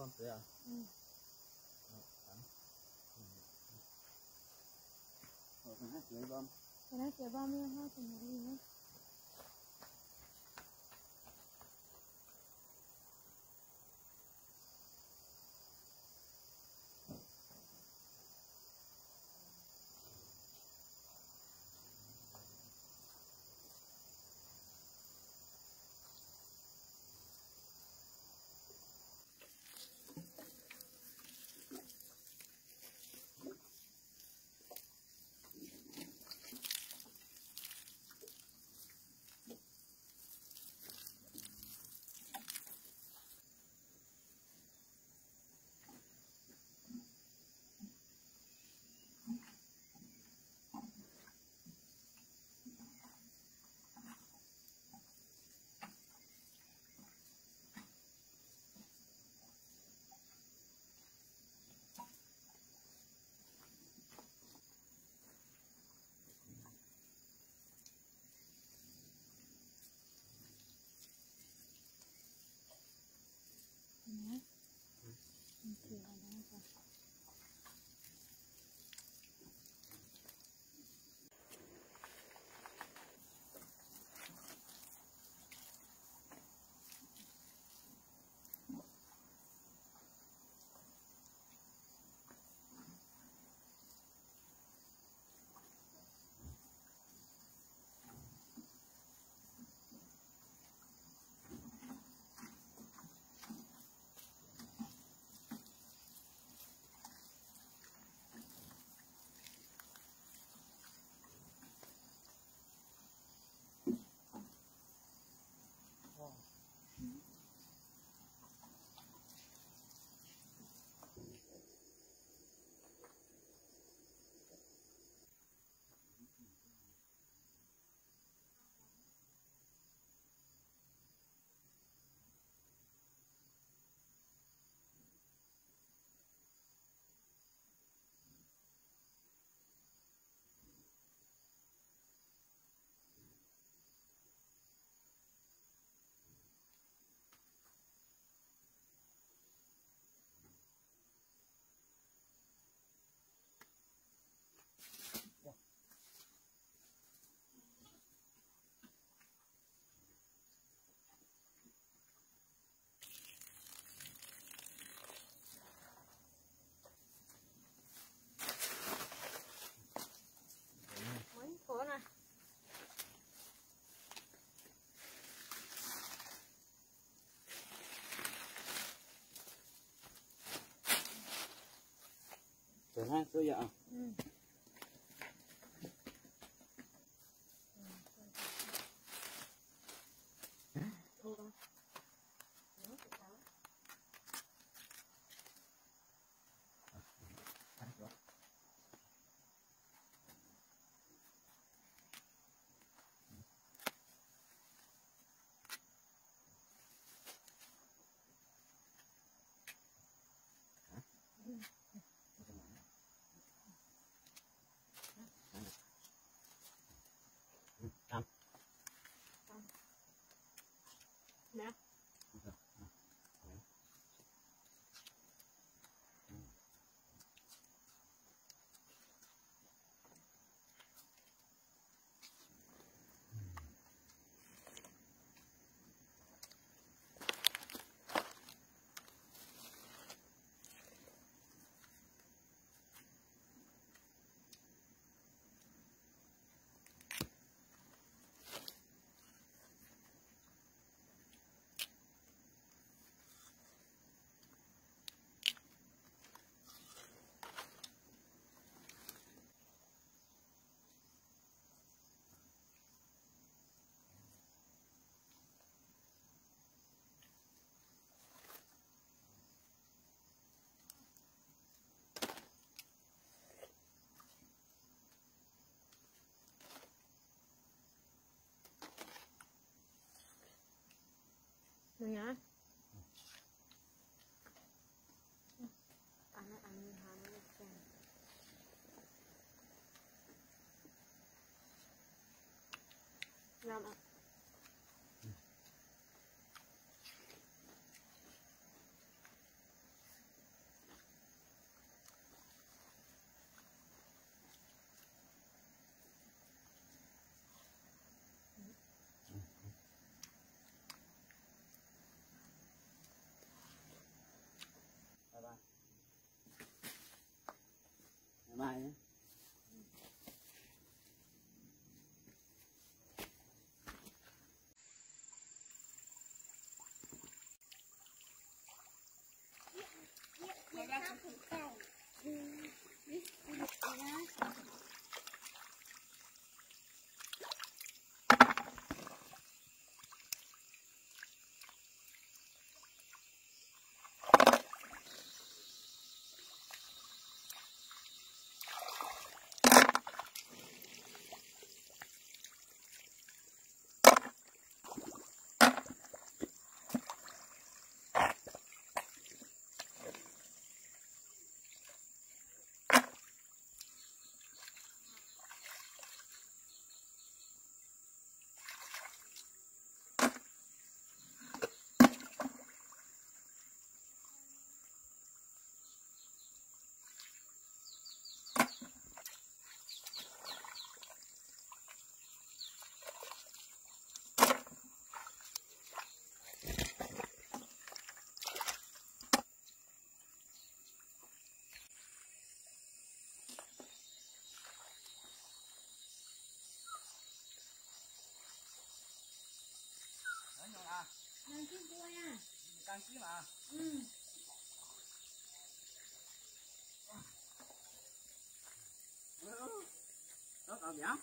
Speaker 2: bom tưới à? Rồi mình hát tưới bom.
Speaker 3: Cái này tưới bom nha, ha, cùng gì nữa. Ủa nè.
Speaker 2: Tưới ha, tưới dạ.
Speaker 3: Nè. Được nhá. Ăn hàng làm ạ.
Speaker 2: Càng kiếm à? Đó cậu nhá.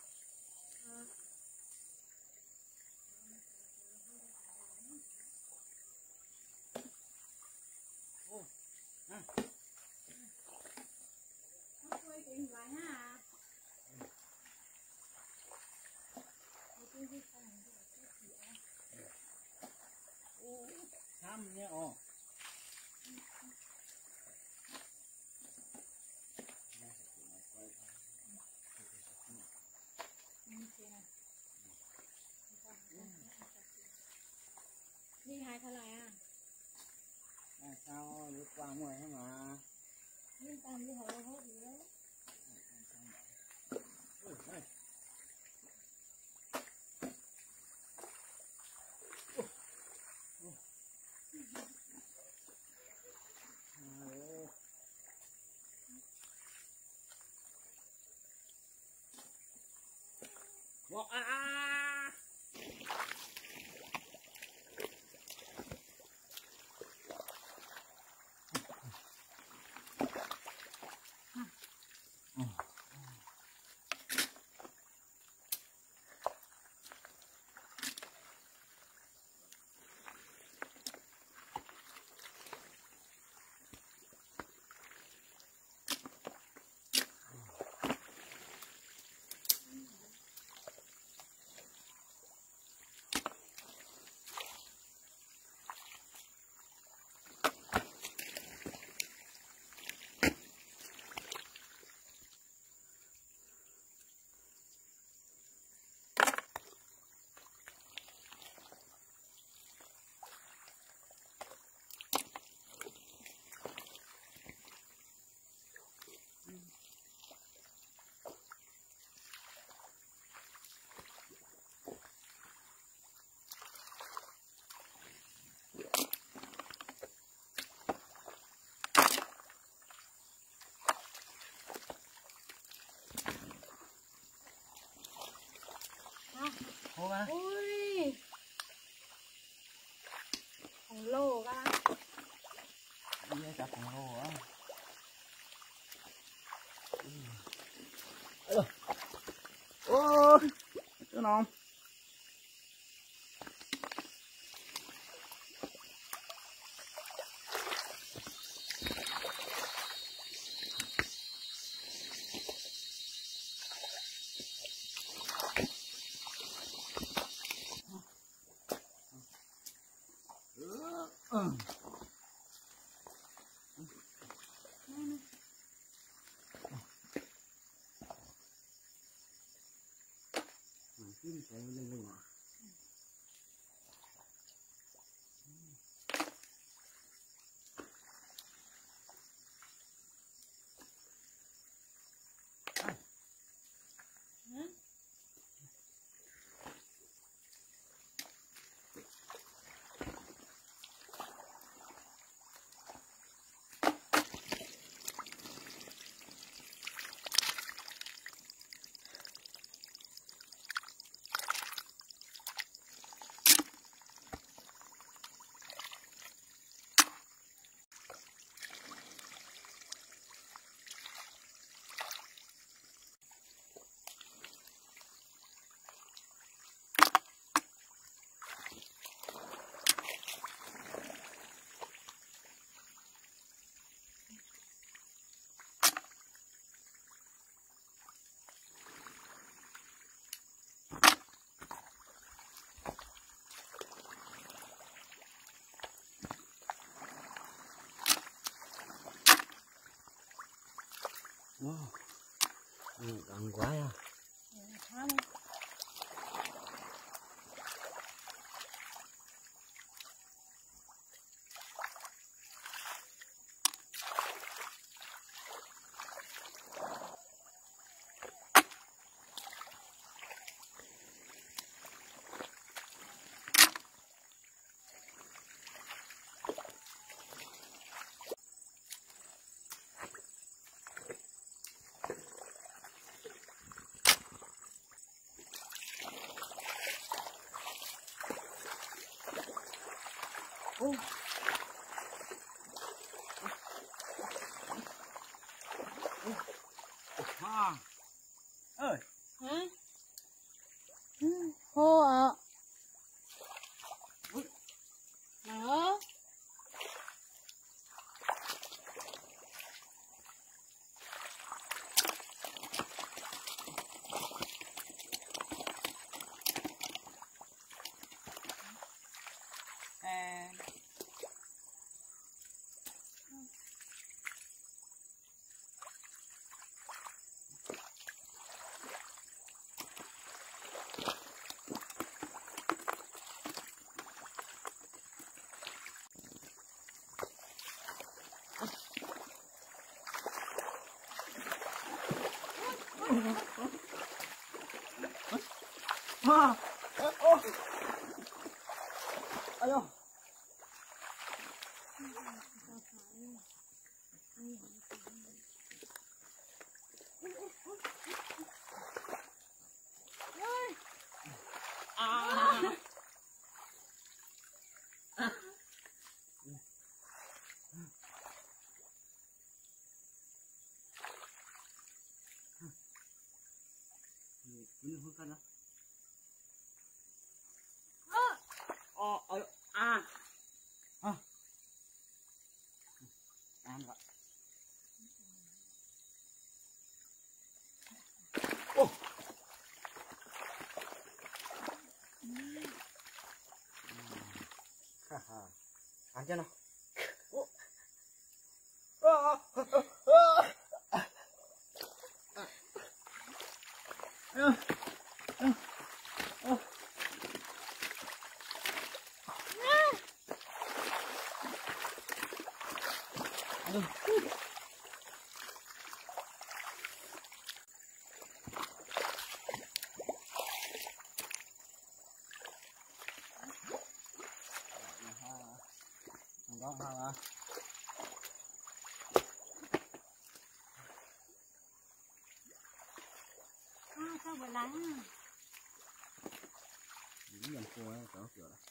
Speaker 2: Thăm nhé ồ.
Speaker 3: Đi hai thằng này à?
Speaker 2: Sao lướt qua ngoài thế mà.
Speaker 3: Nhưng tao đi hỏi hết gì đó.
Speaker 2: Hô ba.
Speaker 3: Ui. Khổng lồ các bạn.
Speaker 2: Đi chặt khổng lồ á. Ôi, cái non. Kim chạy lên lên à. Ăn quá à.
Speaker 4: Hả? Khô ạ. Đó.
Speaker 2: Ayo. Ini bukan lah. Oh, ayo. Enggak. Oh. Haha. Aja noh. Oh. Đó hả?
Speaker 4: Sao vậy lá?
Speaker 2: Những dòng cua ấy, cỡ kiểu đó.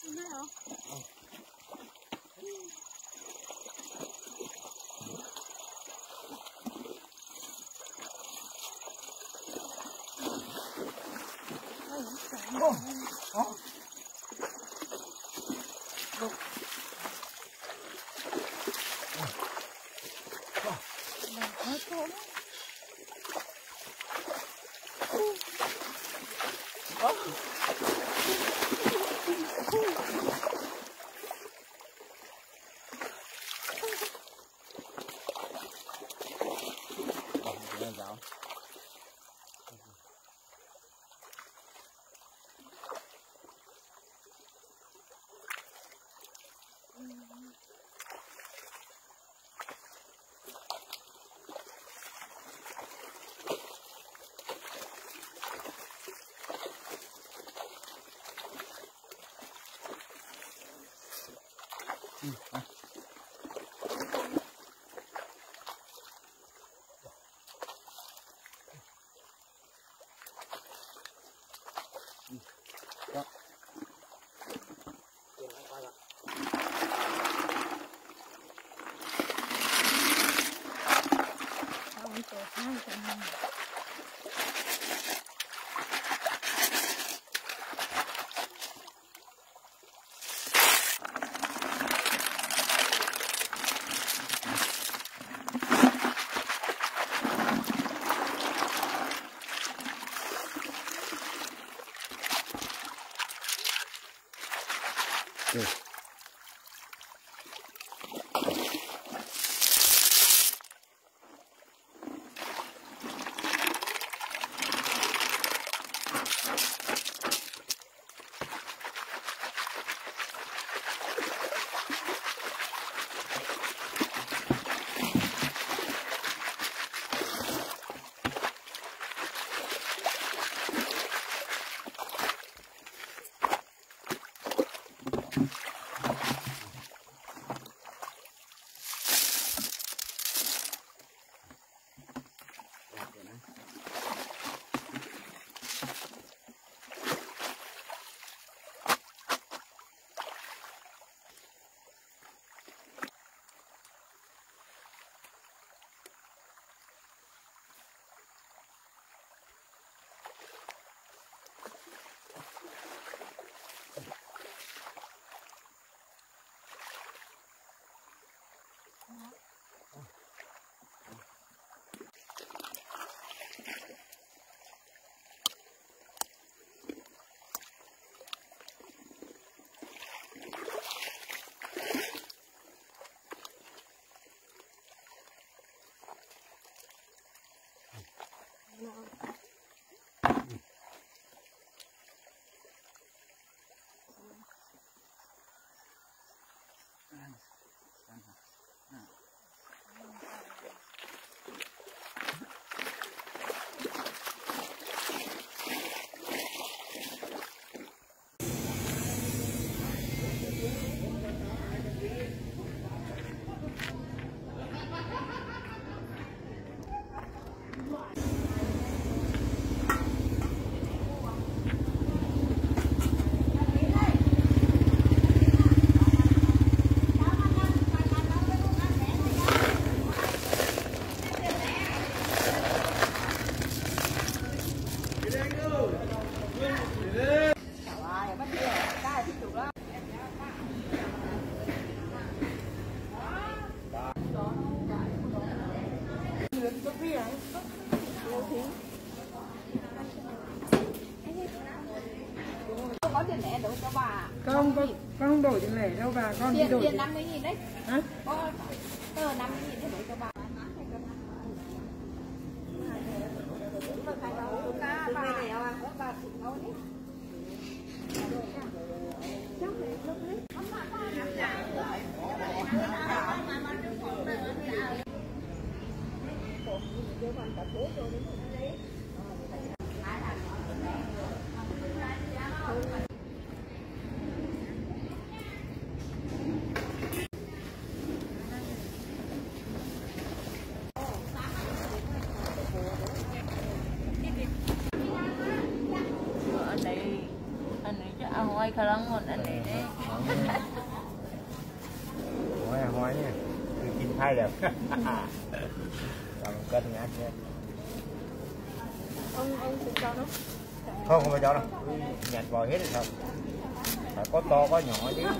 Speaker 1: Có tiền lẻ đâu cho bà.
Speaker 5: Con không đổi tiền lẻ đâu bà, con đi đổi
Speaker 1: Tiền 50.000 đấy.
Speaker 5: Hả?
Speaker 1: Có tờ 50.000 để đổi cho bà. ngoài khả năng một anh này đấy
Speaker 6: hói nha cứ chín thay được làm cân nhá chứ
Speaker 3: ông sẽ cho nó
Speaker 6: không phải cho đâu nhặt vào hết rồi không phải có to có nhỏ chứ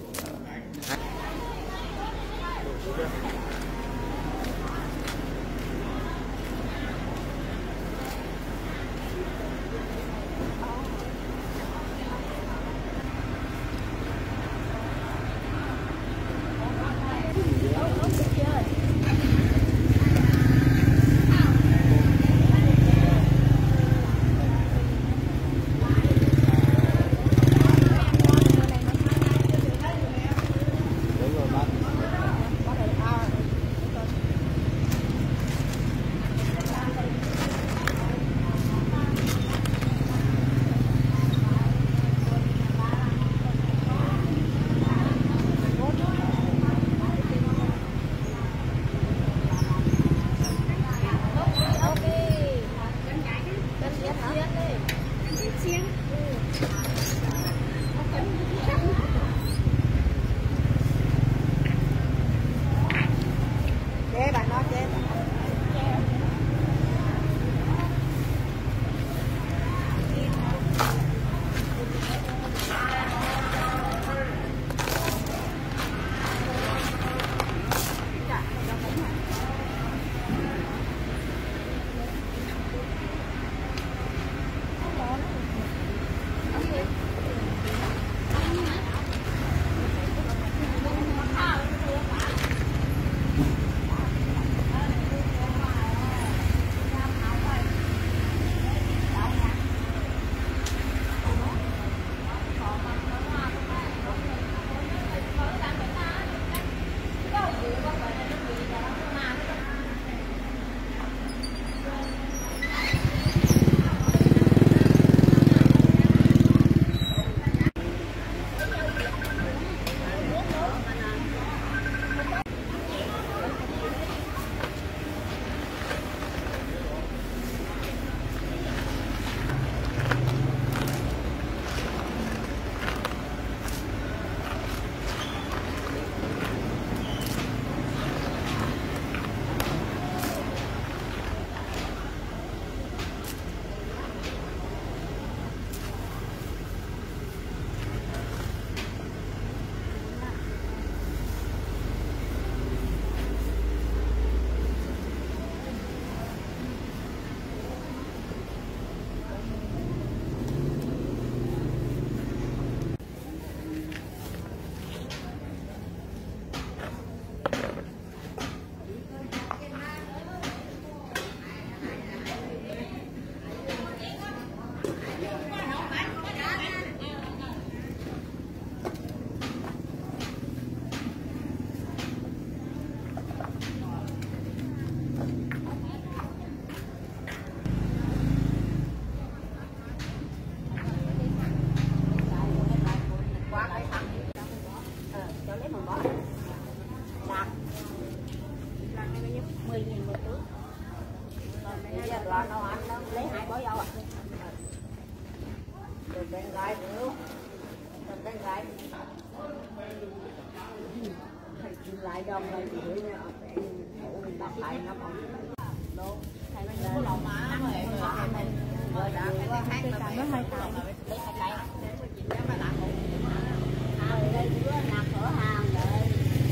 Speaker 1: lại đông lại thì đuổi nó mình đặt lại nó còn đâu thầy mình có lộn má rồi rồi đã cái tháng nó hơi tàn lấy thạch lại để mình chỉnh ra mà làm một rồi đây bữa làm cửa hàng rồi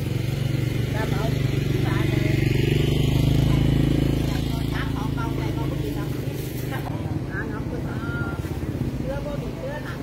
Speaker 1: ra bảo bà này tám họ con này con có gì đâu nó chưa có gì chưa nặng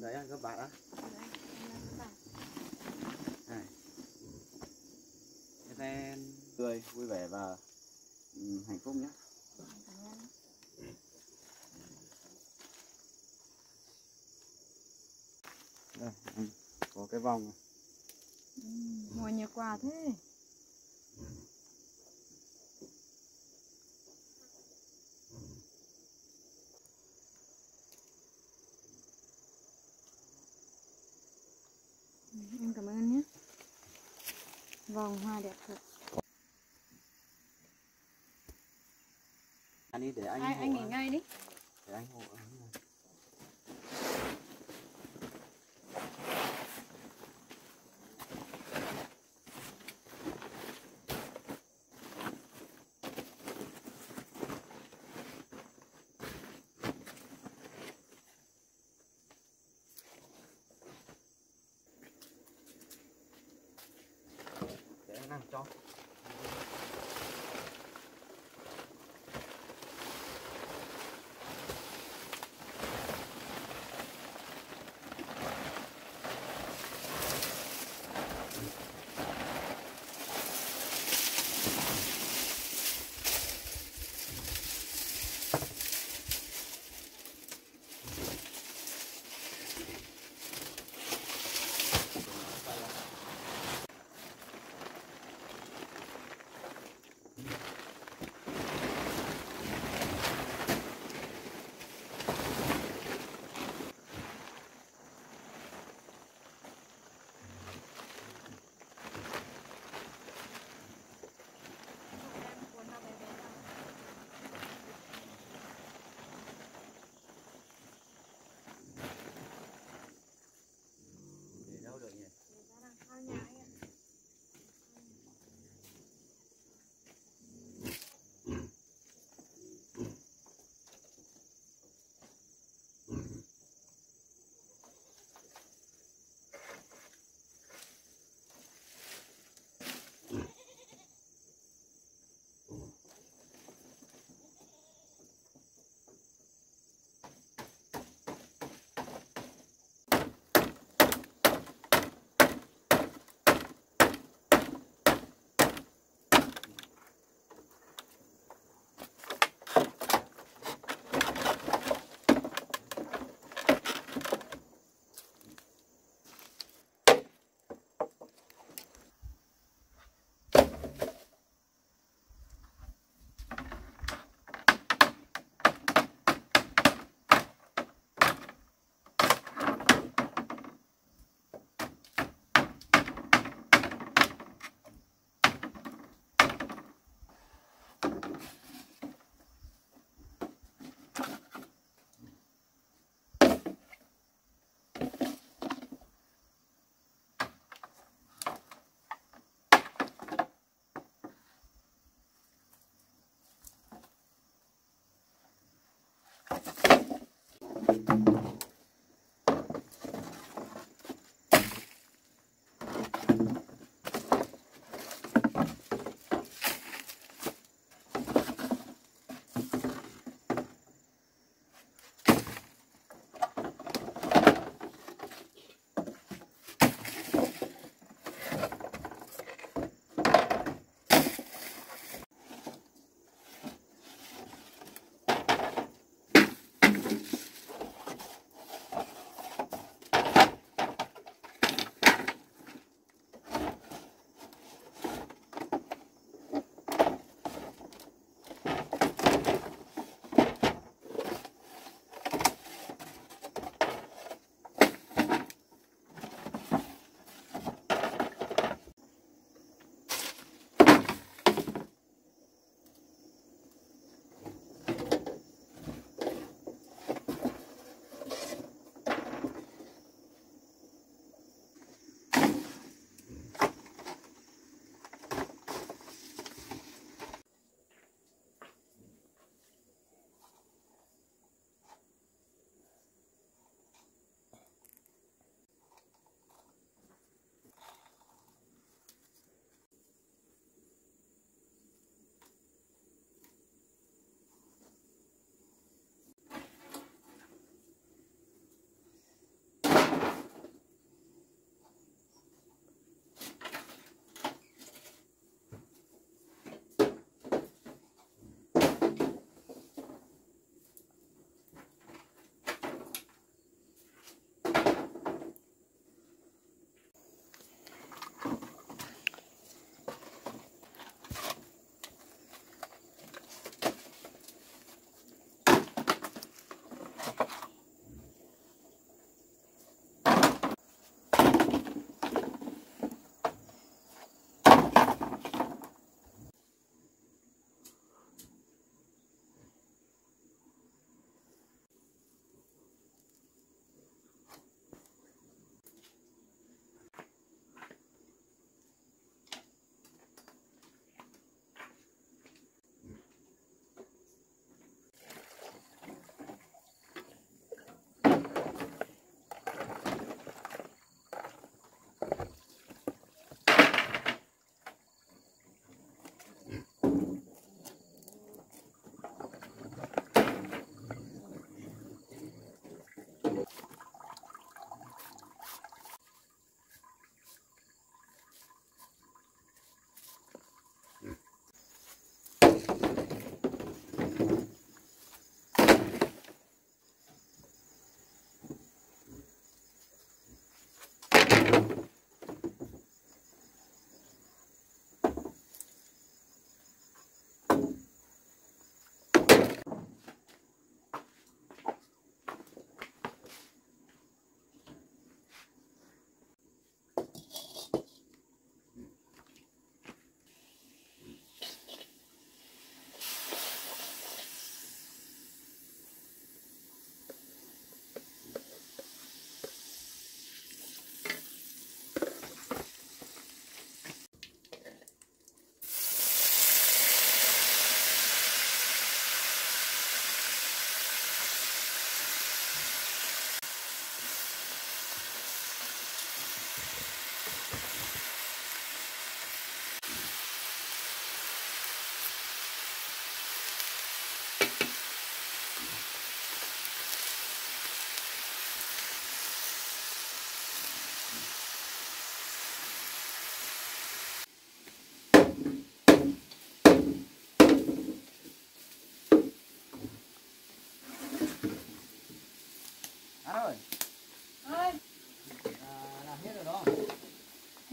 Speaker 2: đấy các bạn á. Nên tươi vui vẻ và hạnh phúc nhé. Đây, có cái vòng này.
Speaker 3: Mua nhiều quà thế. Em cảm ơn nhé. Vòng hoa đẹp thật.
Speaker 2: Anh đi để
Speaker 3: Anh nghỉ ngay đi.
Speaker 2: để anh hộ. Để anh làm cho.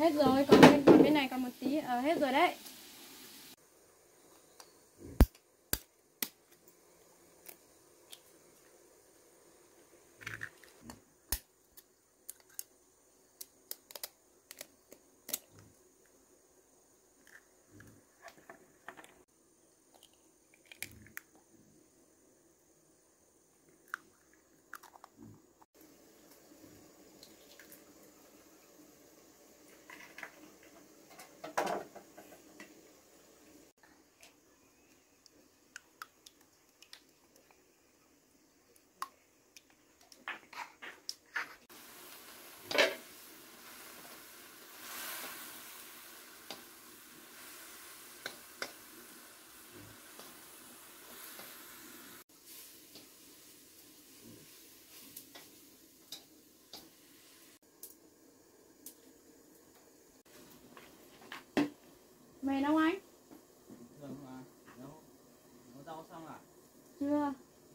Speaker 3: Hết rồi, còn bên này còn một tí. Hết rồi đấy. Mày nấu anh?
Speaker 2: Nấu rau xong à?
Speaker 3: Chưa.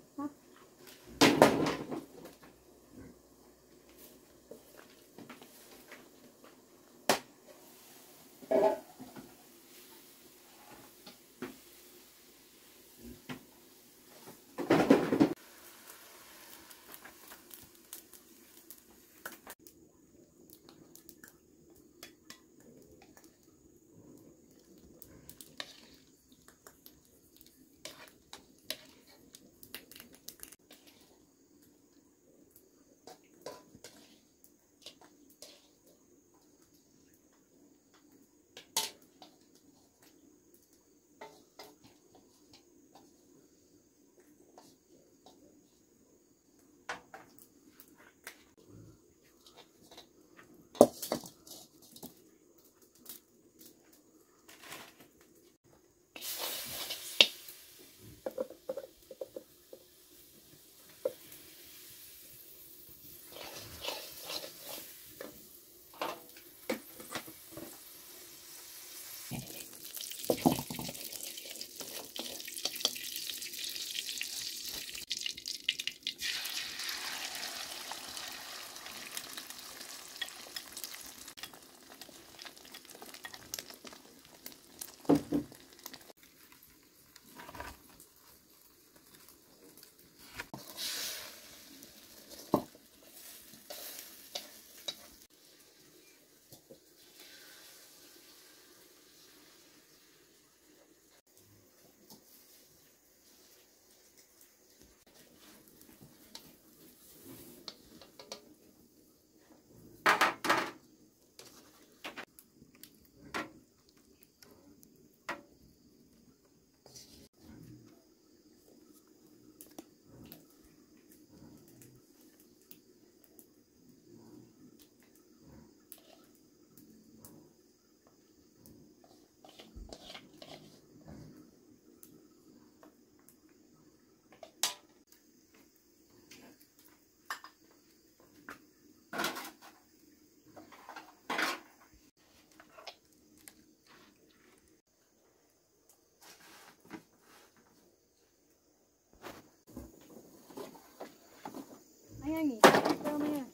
Speaker 3: Anh ơi nghỉ cơm nha.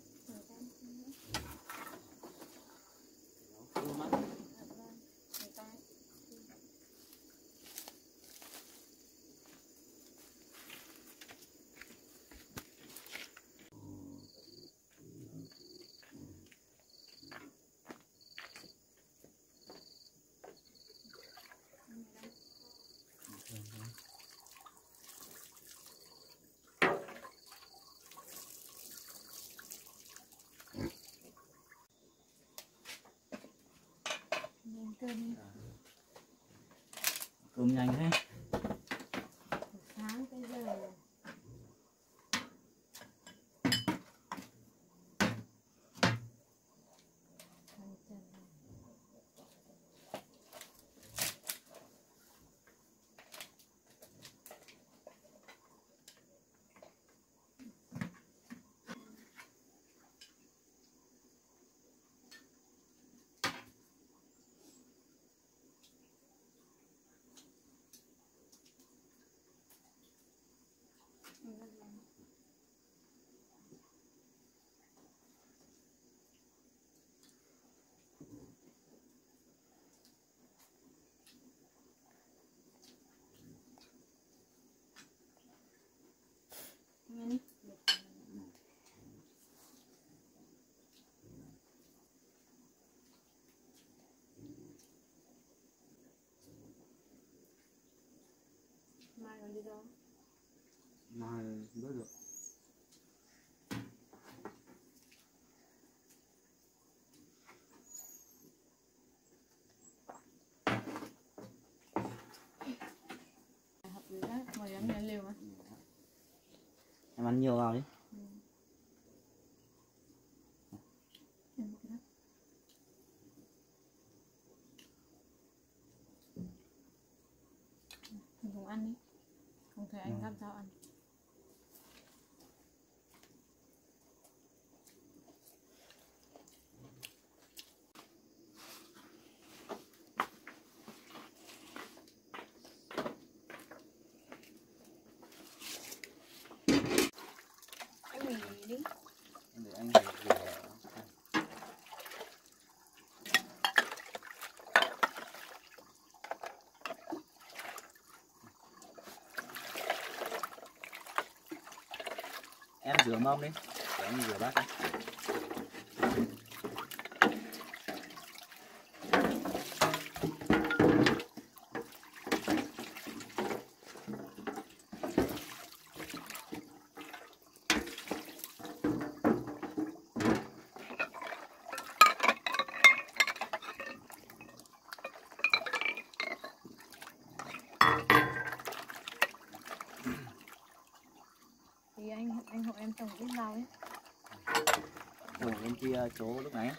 Speaker 2: Cơm nhanh thế.
Speaker 3: Sáng tới giờ đi đâu
Speaker 2: mà đối được
Speaker 3: học gì đó mà em nhận liều mà
Speaker 2: em ăn nhiều vào đi.
Speaker 3: mình không ăn đi không thể anh làm sao ăn anh nghỉ đi
Speaker 2: Để anh phải rửa. Em rửa mâm đi để anh rửa bát đi.
Speaker 3: thì anh hộ em trồng ít rau ấy
Speaker 2: Ủa, bên kia chỗ lúc nãy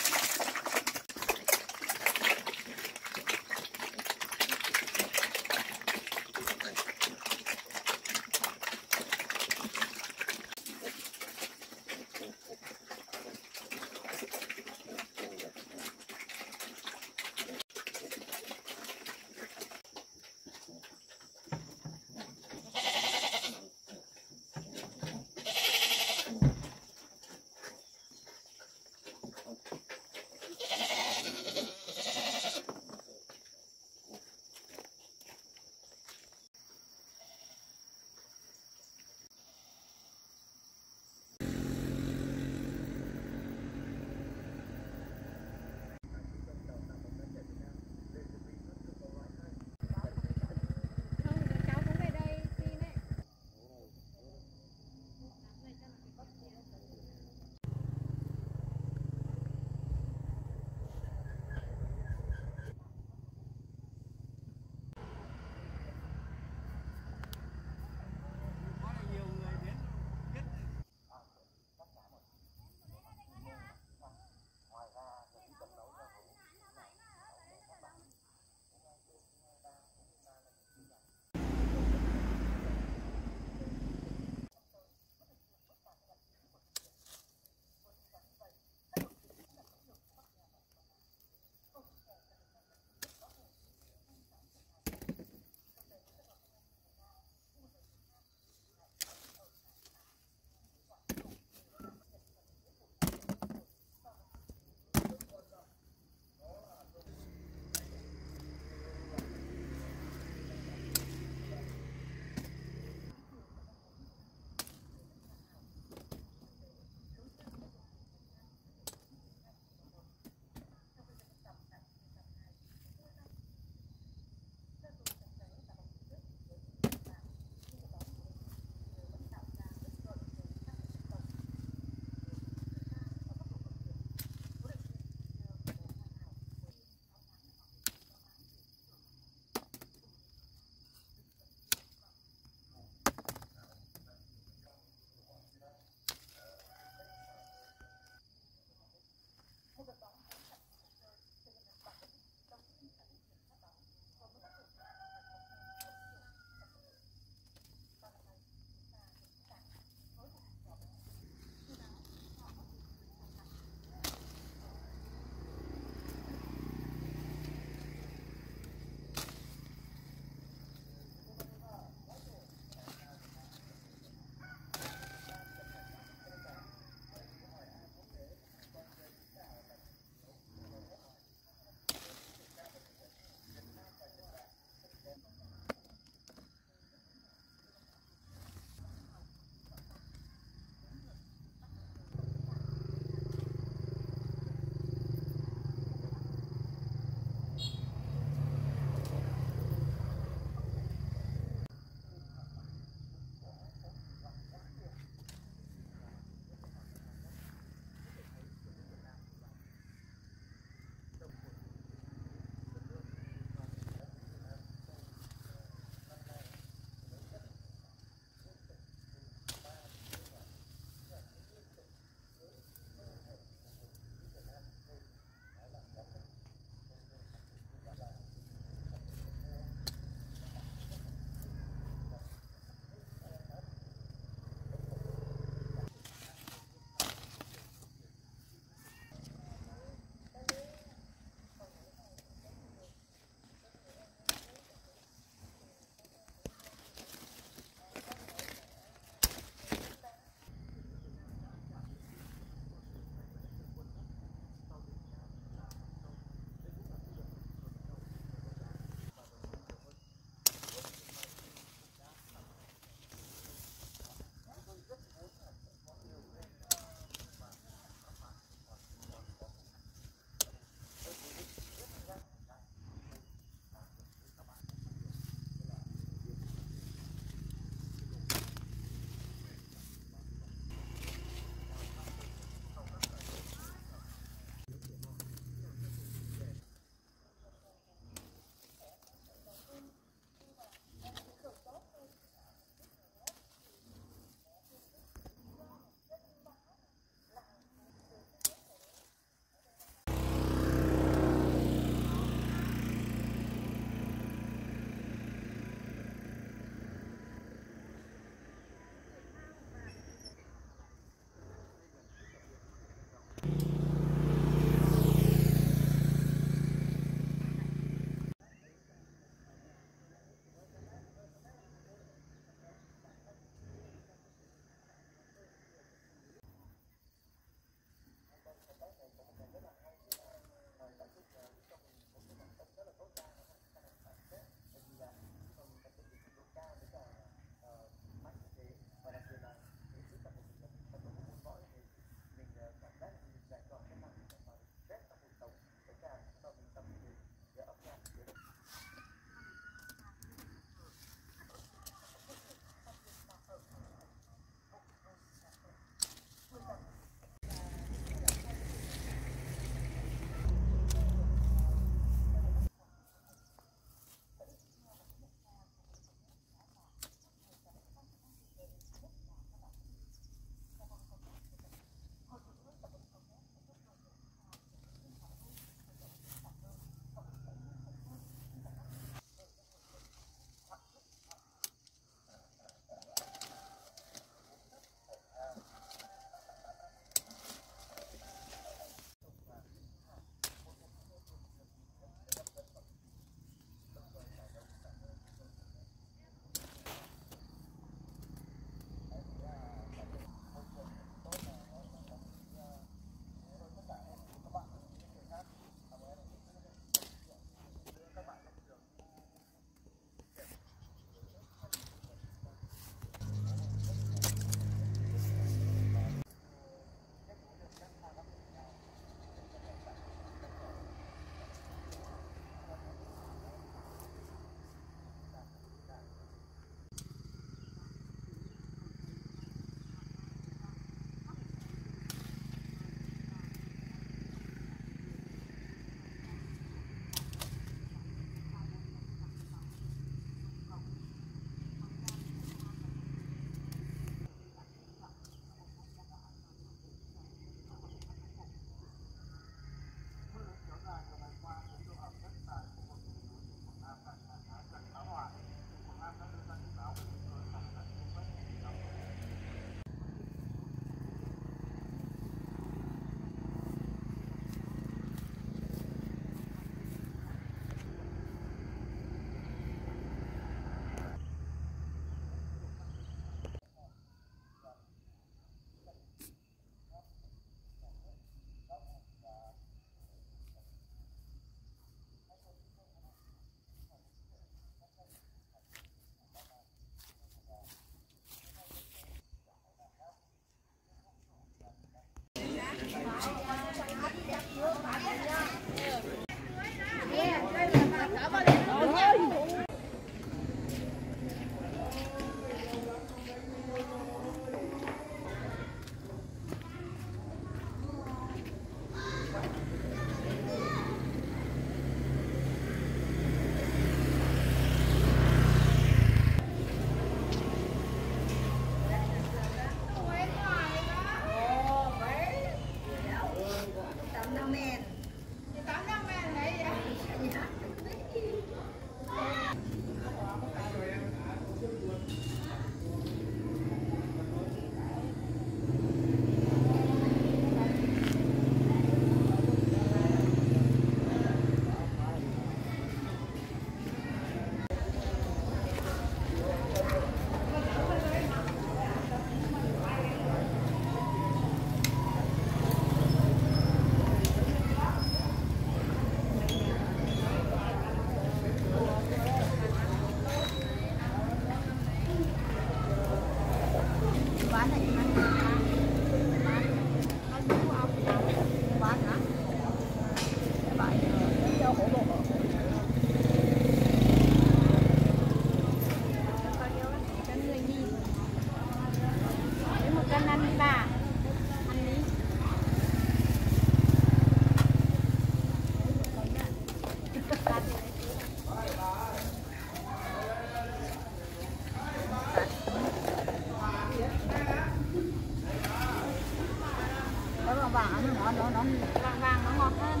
Speaker 1: nó vàng vàng nó ngọt hơn.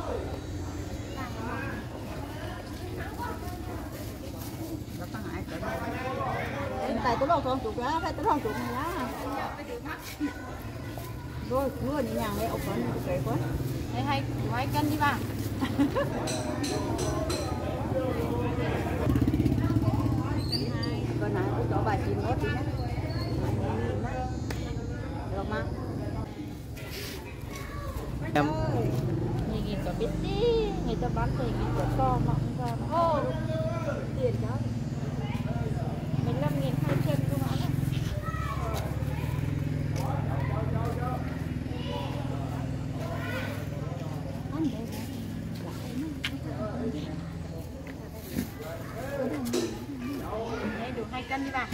Speaker 1: Tại tôi đâu còn chuột á, phải tôi không chuột này á. Rồi mưa nhẹ nhàng đấy, ốc con nó kệ quá. Đây hay 2 cân đi bà. Con này tôi cho bà chìm hết đi nhé. Được mà.
Speaker 2: Em
Speaker 1: Nhìn có biết đi, người ta bán tiền cái của to mà không ra. Ô, tiền đó. 15.000 2 chân cơ mà. Đây đủ 2 cân đi bà.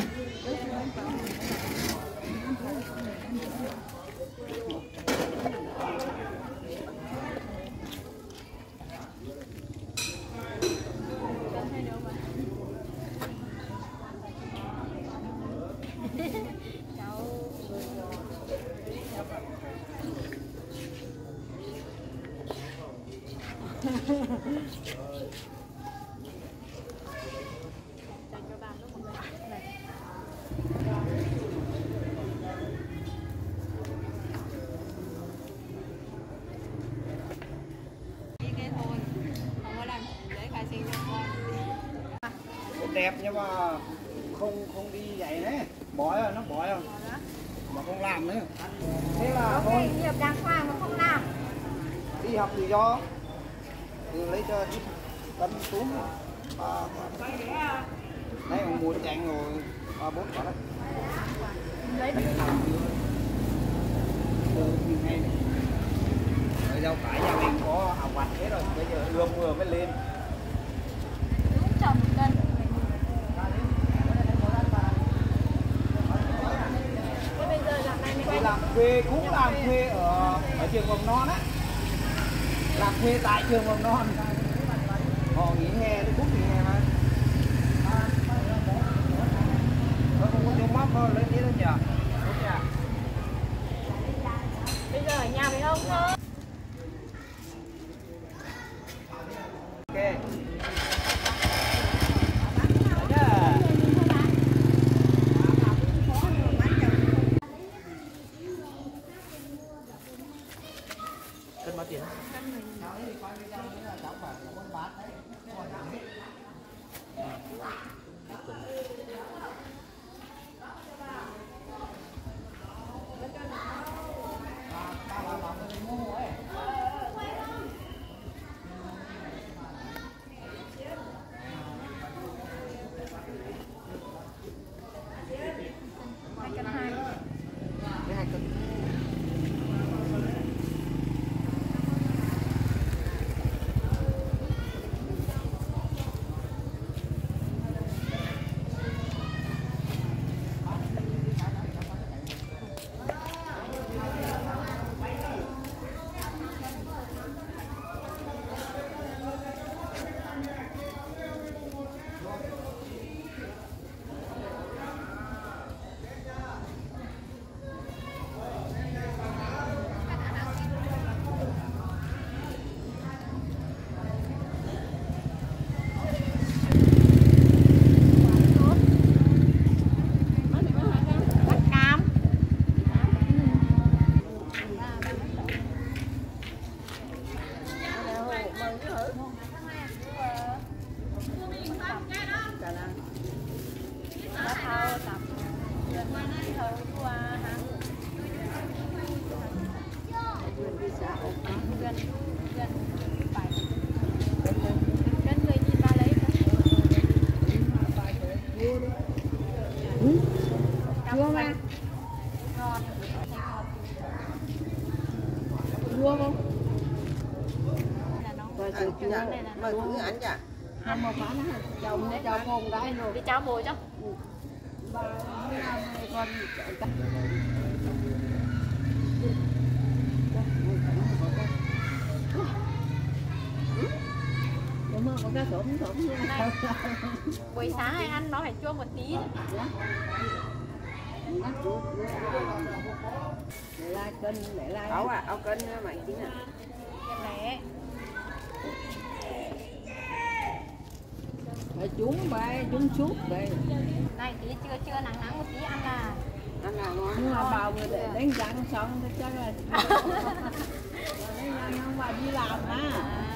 Speaker 2: đẹp nhưng mà không đi vậy đấy, bói rồi nó bói rồi mà không làm nữa, thế là thôi
Speaker 3: nghiệp đàng hoàng mà không làm.
Speaker 2: đi học tự do lấy cho cân túm đấy ông mua chàng rồi 3-4 quả đấy
Speaker 3: Lấy
Speaker 2: rồi đâu phải nhà mình có học hoạch thế rồi, bây giờ ươm vừa mới lên.
Speaker 3: đúng chồng cân. Thế bây giờ dạo này mình quay
Speaker 2: Làm thuê cũng làm thuê ở trường mầm non á, làm thuê tại trường mầm non, họ nghỉ hè thì cũng nghỉ hè mà nó không có chỗ móc thôi, lấy tí thôi nhờ.
Speaker 3: bây giờ ở nhà với ông thôi.
Speaker 2: Ok. Cân bao tiền?
Speaker 4: Chua mà. Chua không?
Speaker 1: Mời cứ ăn chả.
Speaker 4: Ăn một bán hả? Chồng nó cho con gái rồi.
Speaker 3: Đi cháu bồi cho.
Speaker 4: Con đúng không? Có cá sổm như này.
Speaker 3: Buổi sáng hay ăn nó phải chua một tí.
Speaker 1: lại cân để lại áo cân mày chính à
Speaker 3: lẻ
Speaker 1: chúng bay chúng suốt đây
Speaker 3: này tí chưa nắng nắng một tí ăn là
Speaker 1: ngon nhưng mà bao người để đánh răng xong thì chắc là đánh răng không mà đi làm á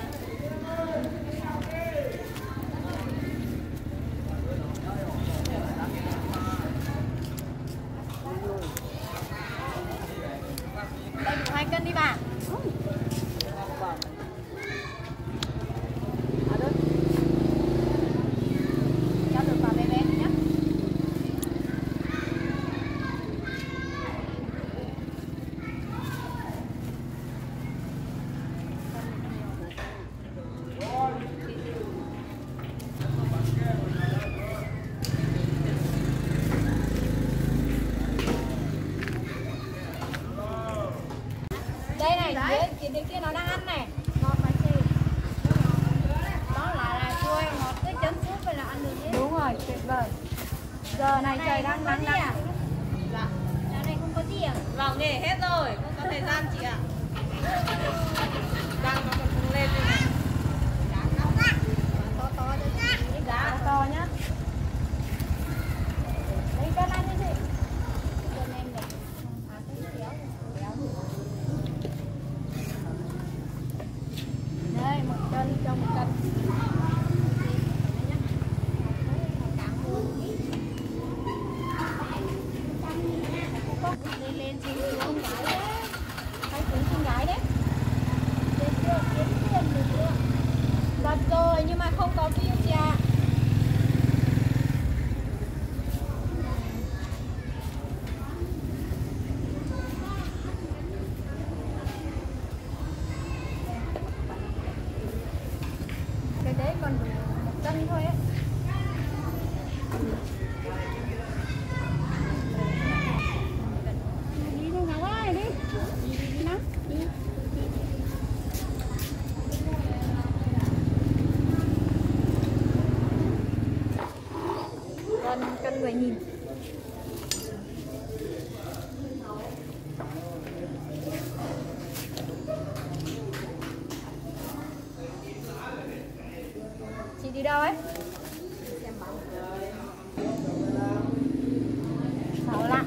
Speaker 3: đây đủ 2 cân đi bà cho được vào bé bé nhé đây này dưới kia nó đang ăn này ngọt phải xì đó là chua ngọt cái chấm súp vậy là ăn được nhé đúng rồi tuyệt vời giờ này trời đang nắng nắng dạ giờ này không có gì à
Speaker 4: vào nghề hết rồi không có thời gian chị ạ đang nó còn không lên đây này
Speaker 3: to to cho chị giá to nhá lấy cân ăn đi chị cân em này đây 1 cân cho 1 cân lên gì con gái đấy hay tính con gái đấy kiếm tiền được chưa đặt rồi nhưng mà không có view chị ạ cái đấy còn đủ 1 cân thôi ấy
Speaker 4: đi đâu nào ơi đi đi nắng đi
Speaker 3: cân 10.000 chị đi đâu ấy Sáu lạng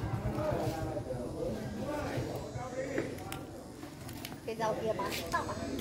Speaker 3: cái rau kia bán tóc à